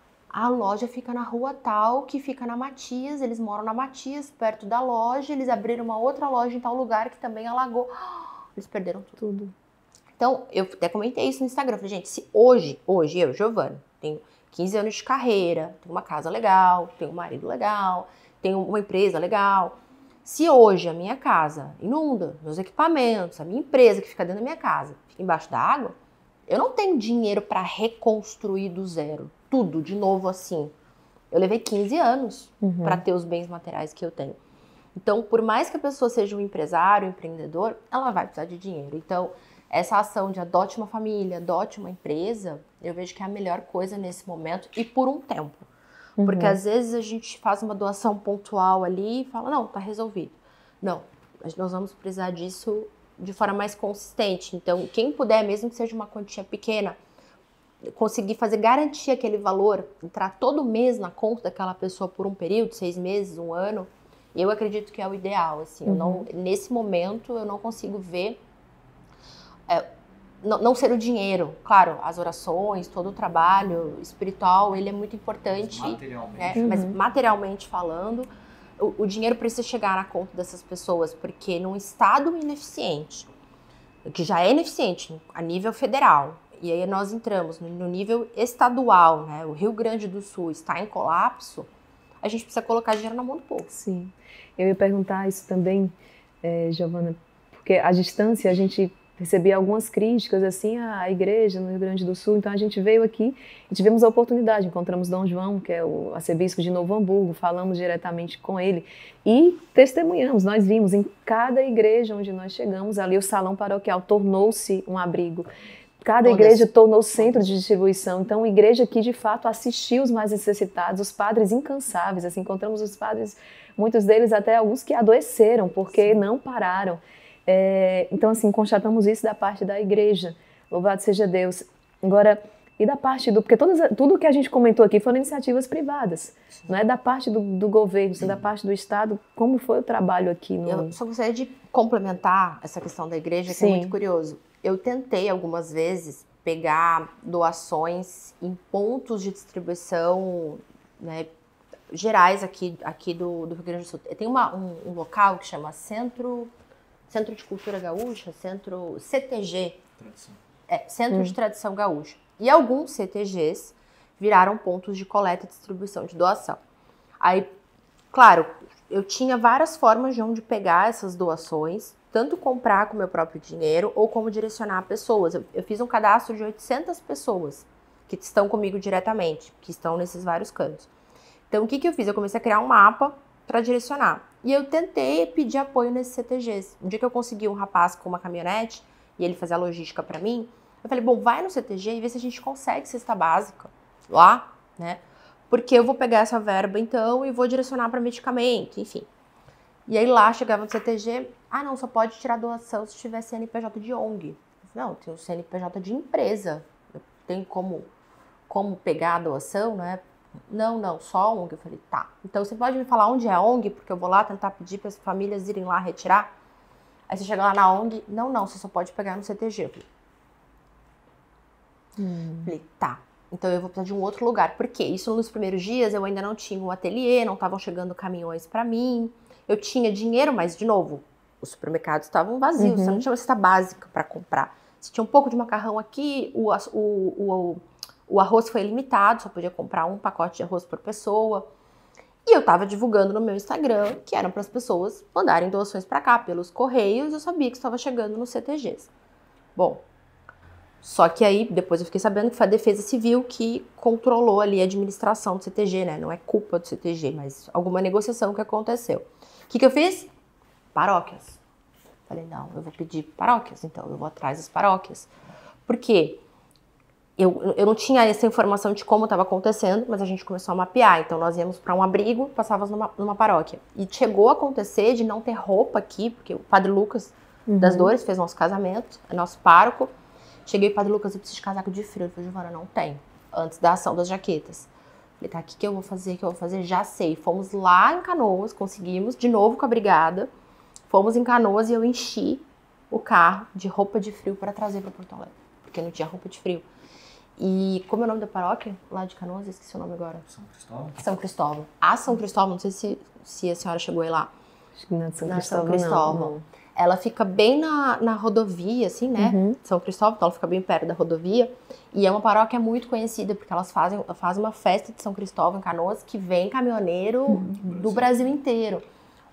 B: A loja fica na rua tal, que fica na Matias. Eles moram na Matias, perto da loja. Eles abriram uma outra loja em tal lugar que também alagou. Eles perderam tudo. Então, eu até comentei isso no Instagram. Eu falei, gente, se hoje, hoje eu, Giovana, tenho quinze anos de carreira, tenho uma casa legal, tenho um marido legal, tenho uma empresa legal. Se hoje a minha casa inunda, meus equipamentos, a minha empresa que fica dentro da minha casa, fica embaixo da água, eu não tenho dinheiro para reconstruir do zero, tudo de novo assim. Eu levei quinze anos uhum. para ter os bens materiais que eu tenho. Então, por mais que a pessoa seja um empresário, um empreendedor, ela vai precisar de dinheiro. Então, essa ação de adote uma família, adote uma empresa, eu vejo que é a melhor coisa nesse momento e por um tempo. Uhum. Porque às vezes a gente faz uma doação pontual ali e fala, não, tá resolvido. Não, nós vamos precisar disso de forma mais consistente. Então, quem puder, mesmo que seja uma quantia pequena, conseguir fazer garantir aquele valor, entrar todo mês na conta daquela pessoa por um período, seis meses, um ano, eu acredito que é o ideal. Assim, uhum. eu não, nesse momento, eu não consigo ver... É, não, não ser o dinheiro, claro, as orações, todo o trabalho espiritual, ele é muito importante, materialmente, né? Uhum. Mas materialmente falando, o, o dinheiro precisa chegar na conta dessas pessoas, porque num estado ineficiente, que já é ineficiente a nível federal, e aí nós entramos no, no nível estadual, né? O Rio Grande do Sul está em colapso, a gente precisa colocar dinheiro na mão do povo.
A: Sim, eu ia perguntar isso também, é, Giovana, porque a distância, a gente recebia algumas críticas assim à igreja no Rio Grande do Sul, então a gente veio aqui e tivemos a oportunidade, encontramos Dom João, que é o arcebispo de Novo Hamburgo, falamos diretamente com ele e testemunhamos, nós vimos em cada igreja onde nós chegamos, ali o salão paroquial tornou-se um abrigo, cada Todas. igreja tornou centro de distribuição, então a igreja que de fato assistiu os mais necessitados, os padres incansáveis, assim, encontramos os padres, muitos deles até alguns que adoeceram porque Sim. não pararam. É, então, assim, constatamos isso da parte da igreja. Louvado seja Deus. Agora, e da parte do... Porque todas, tudo que a gente comentou aqui foram iniciativas privadas. Não é da parte do, do governo, é da parte do Estado. Como foi o trabalho aqui? No...
B: Eu só gostaria de complementar essa questão da igreja, que Sim. é muito curioso. Eu tentei algumas vezes pegar doações em pontos de distribuição, né, gerais aqui, aqui do, do Rio Grande do Sul. Tem uma, um, um local que chama Centro... Centro de Cultura Gaúcha, Centro C T G, Tradição. É, Centro hum. de Tradição Gaúcha. E alguns C T Gs viraram pontos de coleta e distribuição de doação. Aí, claro, eu tinha várias formas de onde pegar essas doações, tanto comprar com o meu próprio dinheiro ou como direcionar pessoas. Eu, eu fiz um cadastro de oitocentas pessoas que estão comigo diretamente, que estão nesses vários cantos. Então, o que, que eu fiz? Eu comecei a criar um mapa para direcionar. E eu tentei pedir apoio nesses C T Gs. Um dia que eu consegui um rapaz com uma caminhonete e ele fazia a logística para mim, eu falei, bom, vai no C T G e vê se a gente consegue cesta básica lá, né? Porque eu vou pegar essa verba então e vou direcionar para medicamento, enfim. E aí lá chegava no C T G, ah não, só pode tirar doação se tiver C N P J de O N G. Eu falei, não, eu tenho C N P J de empresa, eu tenho como, como pegar a doação, né? Não, não, só a O N G. Eu falei, tá. Então você pode me falar onde é a O N G? Porque eu vou lá tentar pedir para as famílias irem lá retirar. Aí você chega lá na O N G, não, não, você só pode pegar no C T G. Eu falei, hum. falei, tá. Então eu vou precisar de um outro lugar. Por quê? Isso nos primeiros dias eu ainda não tinha um ateliê, não estavam chegando caminhões para mim. Eu tinha dinheiro, mas, de novo, os supermercados estavam vazios. Uhum. Você não tinha uma cesta básica para comprar. Você tinha um pouco de macarrão aqui, o... o, o O arroz foi limitado, só podia comprar um pacote de arroz por pessoa. E eu tava divulgando no meu Instagram que eram para as pessoas mandarem doações para cá pelos correios. Eu sabia que estava chegando nos C T Gs. Bom, só que aí depois eu fiquei sabendo que foi a Defesa Civil que controlou ali a administração do C T G, né? Não é culpa do C T G, mas alguma negociação que aconteceu. O que que eu fiz? Paróquias. Falei, não, eu vou pedir paróquias, então eu vou atrás das paróquias. Por quê? Eu, eu não tinha essa informação de como estava acontecendo, mas a gente começou a mapear. Então, nós íamos para um abrigo, passávamos numa, numa paróquia. E chegou a acontecer de não ter roupa aqui, porque o Padre Lucas uhum. das Dores fez nosso casamento, é nosso pároco. Cheguei, Padre Lucas, eu preciso de casaco de frio. Ele falou, Giovana, não tem. Antes da ação das jaquetas. Falei, tá, o que, que eu vou fazer? O que eu vou fazer? Já sei. Fomos lá em Canoas, conseguimos, de novo com a brigada. Fomos em Canoas e eu enchi o carro de roupa de frio para trazer para Porto Alegre. Porque não tinha roupa de frio. E como é o nome da paróquia lá de Canoas? Esqueci o nome agora.
C: São Cristóvão.
B: São Cristóvão. A São Cristóvão, não sei se, se a senhora chegou aí lá.
A: Acho que não é de São
B: na
A: Cristóvão,
B: São Cristóvão.
A: Não, não.
B: Ela fica bem na, na rodovia, assim, né? Uhum. São Cristóvão, então ela fica bem perto da rodovia. E é uma paróquia muito conhecida, porque elas fazem, fazem uma festa de São Cristóvão em Canoas que vem caminhoneiro uhum. do Brasil inteiro.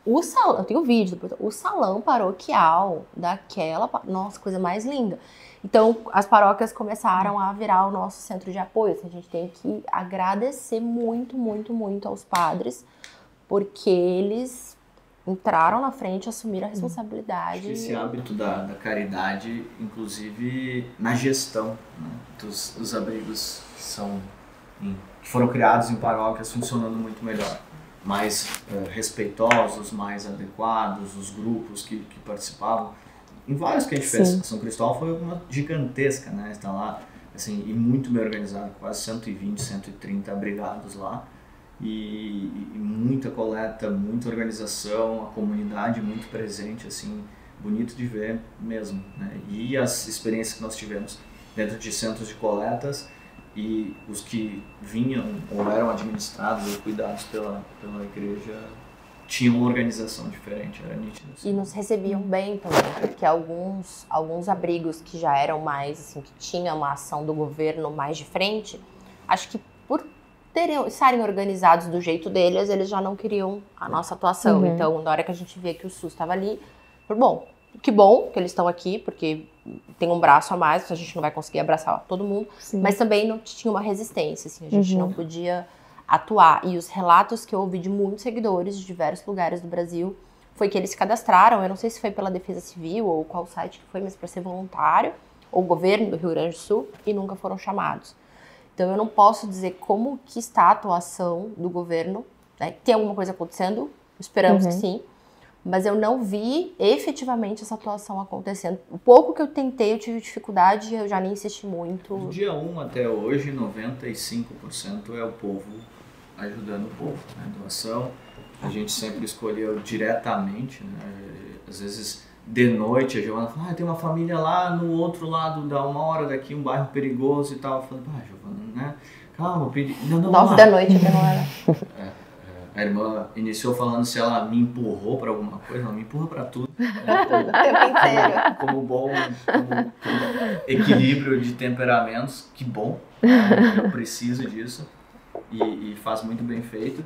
B: O salão, eu tenho vídeo, o salão paroquial daquela, nossa, coisa mais linda. Então, as paróquias começaram a virar o nosso centro de apoio. A gente tem que agradecer muito, muito, muito aos padres, porque eles entraram na frente, assumiram a responsabilidade.
C: Esse hábito da, da caridade, inclusive na gestão, né, dos, dos abrigos que, são, em, que foram criados em paróquias, funcionando muito melhor. Mais uh, respeitosos, mais adequados, os grupos que, que participavam. Em vários que a gente Sim. fez. São Cristóvão foi uma gigantesca, né? Está lá, assim, e muito bem organizado, quase cento e vinte, cento e trinta abrigados lá. E, e muita coleta, muita organização, a comunidade muito presente, assim, bonito de ver mesmo, né? E as experiências que nós tivemos dentro de centros de coletas, e os que vinham ou eram administrados ou cuidados pela, pela igreja tinham uma organização diferente, era nítido. Assim.
B: E nos recebiam bem também, porque alguns, alguns abrigos que já eram mais, assim, que tinham uma ação do governo mais de frente, acho que por terem, estarem organizados do jeito deles, eles já não queriam a nossa atuação. Uhum. Então, na hora que a gente via que o SUS estava ali, foi bom. Que bom que eles estão aqui, porque tem um braço a mais, a gente não vai conseguir abraçar todo mundo, Sim. mas também não tinha uma resistência, assim, a gente uhum. não podia atuar. E os relatos que eu ouvi de muitos seguidores de diversos lugares do Brasil foi que eles se cadastraram, eu não sei se foi pela Defesa Civil ou qual site que foi, mas para ser voluntário, ou o governo do Rio Grande do Sul, e nunca foram chamados. Então eu não posso dizer como que está a atuação do governo, né? Tem alguma coisa acontecendo, esperamos uhum. que sim, mas eu não vi efetivamente essa atuação acontecendo. O pouco que eu tentei, eu tive dificuldade, eu já nem insisti muito.
C: Do dia um até hoje, noventa e cinco por cento é o povo ajudando o povo, né? Doação. A gente sempre escolheu diretamente, né? Às vezes de noite a Giovana fala, ah, tem uma família lá no outro lado, da uma hora daqui, um bairro perigoso e tal. Eu falei, ah, Giovana, né? Calma, pedi... não, não,
B: Nove da noite até não era.
C: É. A irmã iniciou falando se ela me empurrou para alguma coisa, ela me empurra para tudo.
B: Né? O tempo inteiro.
C: Como, como bom como, como equilíbrio de temperamentos, que bom, né? Eu preciso disso e, e faz muito bem feito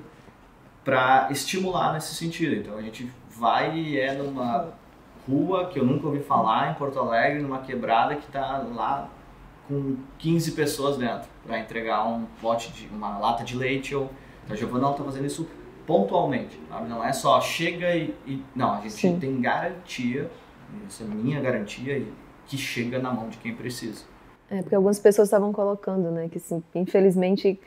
C: para estimular nesse sentido. Então a gente vai e é numa rua que eu nunca ouvi falar, em Porto Alegre, numa quebrada que está lá com quinze pessoas dentro, para entregar um pote de uma lata de leite ou a Giovana está fazendo isso pontualmente, sabe? Não é só chega e... e não, a gente Sim. tem garantia, isso é minha garantia, que chega na mão de quem precisa.
A: É, porque algumas pessoas estavam colocando, né, que assim, infelizmente,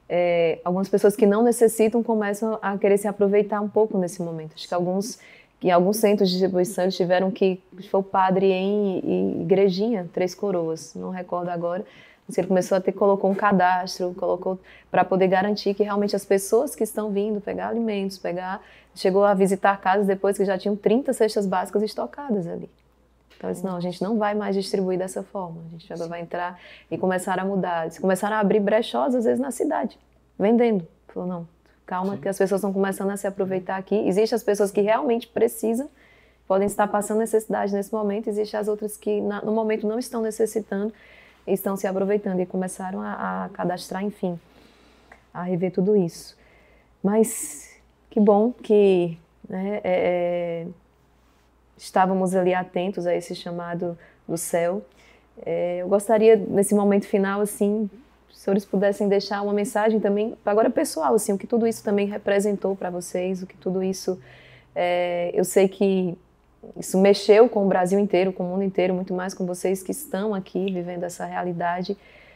A: é, algumas pessoas que não necessitam começam a querer se aproveitar um pouco nesse momento. Acho que alguns, em alguns centros de distribuição eles tiveram que, foi o padre em, em Igrejinha, Três Coroas, não recordo agora, ele começou a ter, colocou um cadastro, colocou para poder garantir que realmente as pessoas que estão vindo pegar alimentos, pegar, chegou a visitar casas depois que já tinham trinta cestas básicas estocadas ali. Então, eles, não, a gente não vai mais distribuir dessa forma, a gente já vai entrar e começaram a mudar. Eles começaram a abrir brechós, às vezes, na cidade, vendendo. Falou, não, calma, Sim. que as pessoas estão começando a se aproveitar aqui. Existem as pessoas que realmente precisam, podem estar passando necessidade nesse momento, existem as outras que na, no momento não estão necessitando, estão se aproveitando e começaram a, a cadastrar, enfim, a rever tudo isso. Mas que bom que né, é, estávamos ali atentos a esse chamado do céu. É, eu gostaria, nesse momento final, assim, se os senhores pudessem deixar uma mensagem também, agora pessoal, assim, o que tudo isso também representou para vocês, o que tudo isso, é, eu sei que isso mexeu com o Brasil inteiro, com o mundo inteiro, muito mais com vocês que estão aqui vivendo essa realidade.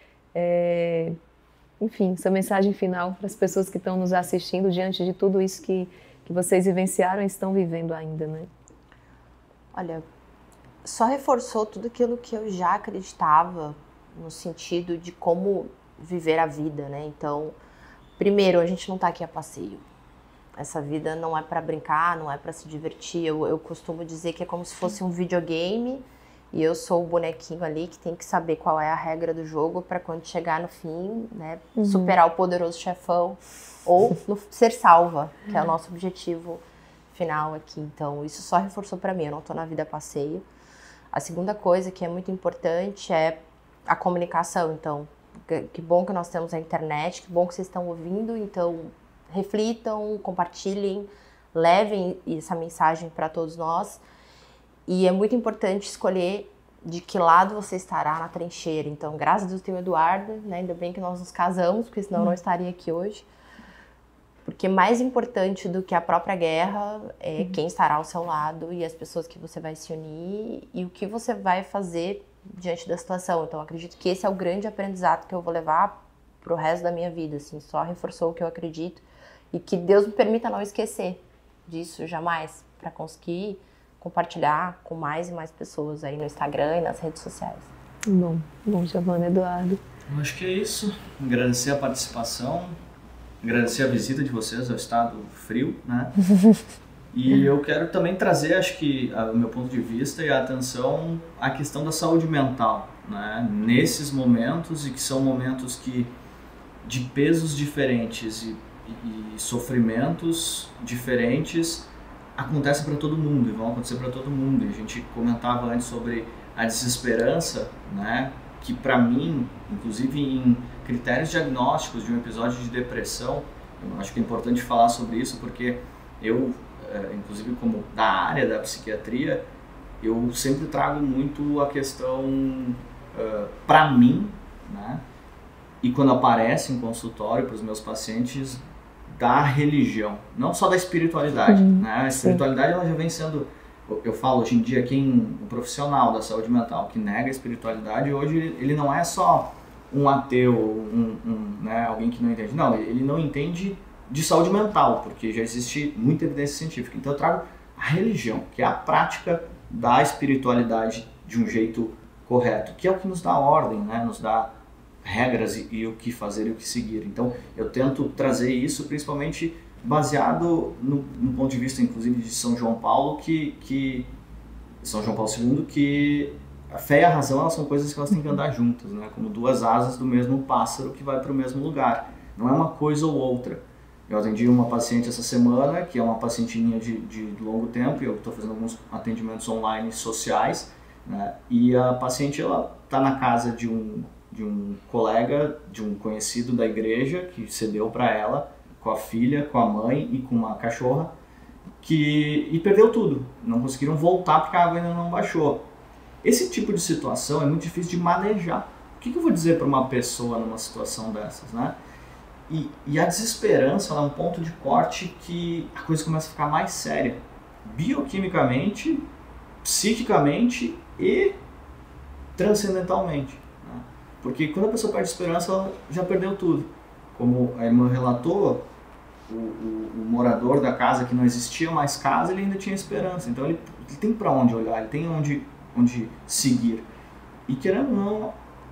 A: É, enfim, essa mensagem final para as pessoas que estão nos assistindo diante de tudo isso que, que vocês vivenciaram e estão vivendo ainda, né?
B: Olha, só reforçou tudo aquilo que eu já acreditava no sentido de como viver a vida, né? Então, primeiro, a gente não está aqui a passeio. Essa vida não é para brincar, não é para se divertir. Eu, eu costumo dizer que é como se fosse um videogame e eu sou o bonequinho ali que tem que saber qual é a regra do jogo para quando chegar no fim, né, uhum. superar o poderoso chefão ou no, ser salva, que é o nosso objetivo final aqui. Então, isso só reforçou para mim, eu não tô na vida a passeio. A segunda coisa que é muito importante é a comunicação. Então, que, que bom que nós temos a internet, que bom que vocês estão ouvindo, então reflitam, compartilhem, levem essa mensagem para todos nós. E é muito importante escolher de que lado você estará na trincheira. Então, graças a Deus tem o Eduardo, né? Ainda bem que nós nos casamos, porque senão eu não estaria aqui hoje. Porque mais importante do que a própria guerra é uhum. quem estará ao seu lado e as pessoas que você vai se unir e o que você vai fazer diante da situação. Então, acredito que esse é o grande aprendizado que eu vou levar pro resto da minha vida, assim, só reforçou o que eu acredito e que Deus me permita não esquecer disso jamais, para conseguir compartilhar com mais e mais pessoas aí no Instagram e nas redes sociais.
A: Bom, bom, Giovana, Eduardo.
C: Eu acho que é isso. Agradecer a participação, agradecer a visita de vocês ao Estado Frio, né? E eu quero também trazer, acho que, o meu ponto de vista e a atenção à questão da saúde mental, né? Nesses momentos, e que são momentos que de pesos diferentes e, e, e sofrimentos diferentes acontecem para todo mundo e vão acontecer para todo mundo. E a gente comentava antes sobre a desesperança, né? Que para mim, inclusive em critérios diagnósticos de um episódio de depressão, eu acho que é importante falar sobre isso porque eu, inclusive como da área da psiquiatria, eu sempre trago muito a questão uh, para mim, né? E quando aparece em consultório para os meus pacientes, da religião, não só da espiritualidade, uhum, né? A espiritualidade ela já vem sendo, eu falo hoje em dia, quem, o profissional da saúde mental que nega a espiritualidade, hoje ele não é só um ateu, um, um, né, alguém que não entende, não, ele não entende de saúde mental, porque já existe muita evidência científica. Então eu trago a religião, que é a prática da espiritualidade de um jeito correto, que é o que nos dá ordem, né? Nos dá regras e, e o que fazer e o que seguir. Então eu tento trazer isso principalmente baseado no, no ponto de vista, inclusive, de São João Paulo, que, que São João Paulo segundo, que a fé e a razão elas são coisas que elas têm que andar juntas, né? Como duas asas do mesmo pássaro que vai para o mesmo lugar. Não é uma coisa ou outra. Eu atendi uma paciente essa semana, que é uma paciente minha de, de longo tempo, e eu estou fazendo alguns atendimentos online sociais, né? E a paciente ela está na casa de um, de um colega, de um conhecido da igreja, que cedeu para ela, com a filha, com a mãe e com uma cachorra, que, e perdeu tudo. Não conseguiram voltar porque a água ainda não baixou. Esse tipo de situação é muito difícil de manejar. O que, que eu vou dizer para uma pessoa numa situação dessas, né? E, e a desesperança ela é um ponto de corte que a coisa começa a ficar mais séria, bioquimicamente, psiquicamente e transcendentalmente, né? Porque quando a pessoa perde esperança, ela já perdeu tudo. Como a irmã relatou, o, o, o morador da casa que não existia mais casa, ele ainda tinha esperança. Então ele, ele tem para onde olhar, ele tem onde, onde seguir. E querendo ou não,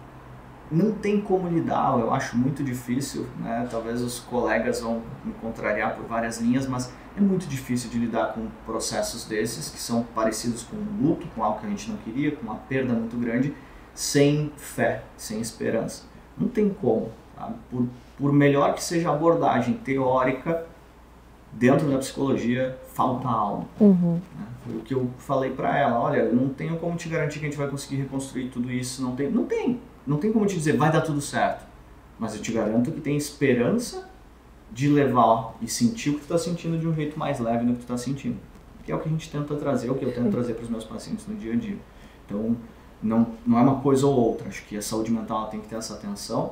C: não tem como lidar, eu acho muito difícil, né? Talvez os colegas vão me contrariar por várias linhas, mas é muito difícil de lidar com processos desses, que são parecidos com um luto, com algo que a gente não queria, com uma perda muito grande, sem fé, sem esperança. Não tem como, sabe? Por, por melhor que seja a abordagem teórica, dentro da psicologia, falta algo.
A: Uhum.
C: Né? Foi o que eu falei para ela, olha, eu não tenho como te garantir que a gente vai conseguir reconstruir tudo isso, não tem, não tem. Não tem como te dizer, vai dar tudo certo. Mas eu te garanto que tem esperança de levar e sentir o que tu está sentindo de um jeito mais leve do que tu está sentindo. Que é o que a gente tenta trazer, o que eu tento trazer para os meus pacientes no dia a dia. Então, não, não é uma coisa ou outra. Acho que a saúde mental ela tem que ter essa atenção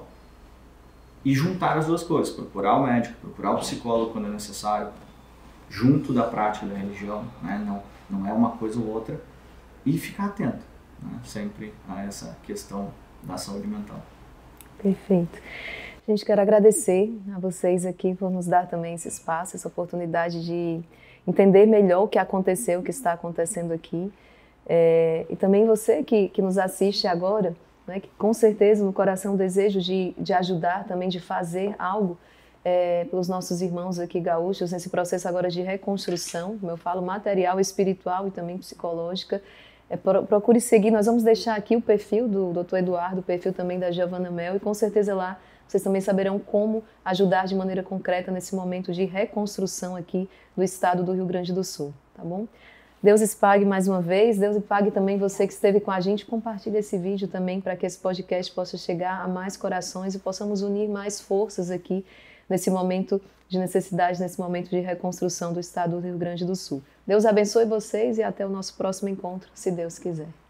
C: e juntar as duas coisas. Procurar o médico, procurar o psicólogo quando é necessário, junto da prática da religião, né? Não, não é uma coisa ou outra. E ficar atento, né? Sempre a essa questão da saúde mental.
A: Perfeito. Gente, quero agradecer a vocês aqui por nos dar também esse espaço, essa oportunidade de entender melhor o que aconteceu, o que está acontecendo aqui. É, e também você que, que nos assiste agora, né, que com certeza no coração o desejo de, de ajudar, também de fazer algo é, pelos nossos irmãos aqui gaúchos, nesse processo agora de reconstrução, como eu falo, material, espiritual e também psicológica. É, procure seguir, nós vamos deixar aqui o perfil do doutor Eduardo, o perfil também da Giovana Mel, e com certeza lá vocês também saberão como ajudar de maneira concreta nesse momento de reconstrução aqui do estado do Rio Grande do Sul, tá bom? Deus lhes pague mais uma vez, Deus lhe pague também você que esteve com a gente, compartilhe esse vídeo também para que esse podcast possa chegar a mais corações e possamos unir mais forças aqui nesse momento de necessidade, nesse momento de reconstrução do estado do Rio Grande do Sul. Deus abençoe vocês e até o nosso próximo encontro, se Deus quiser.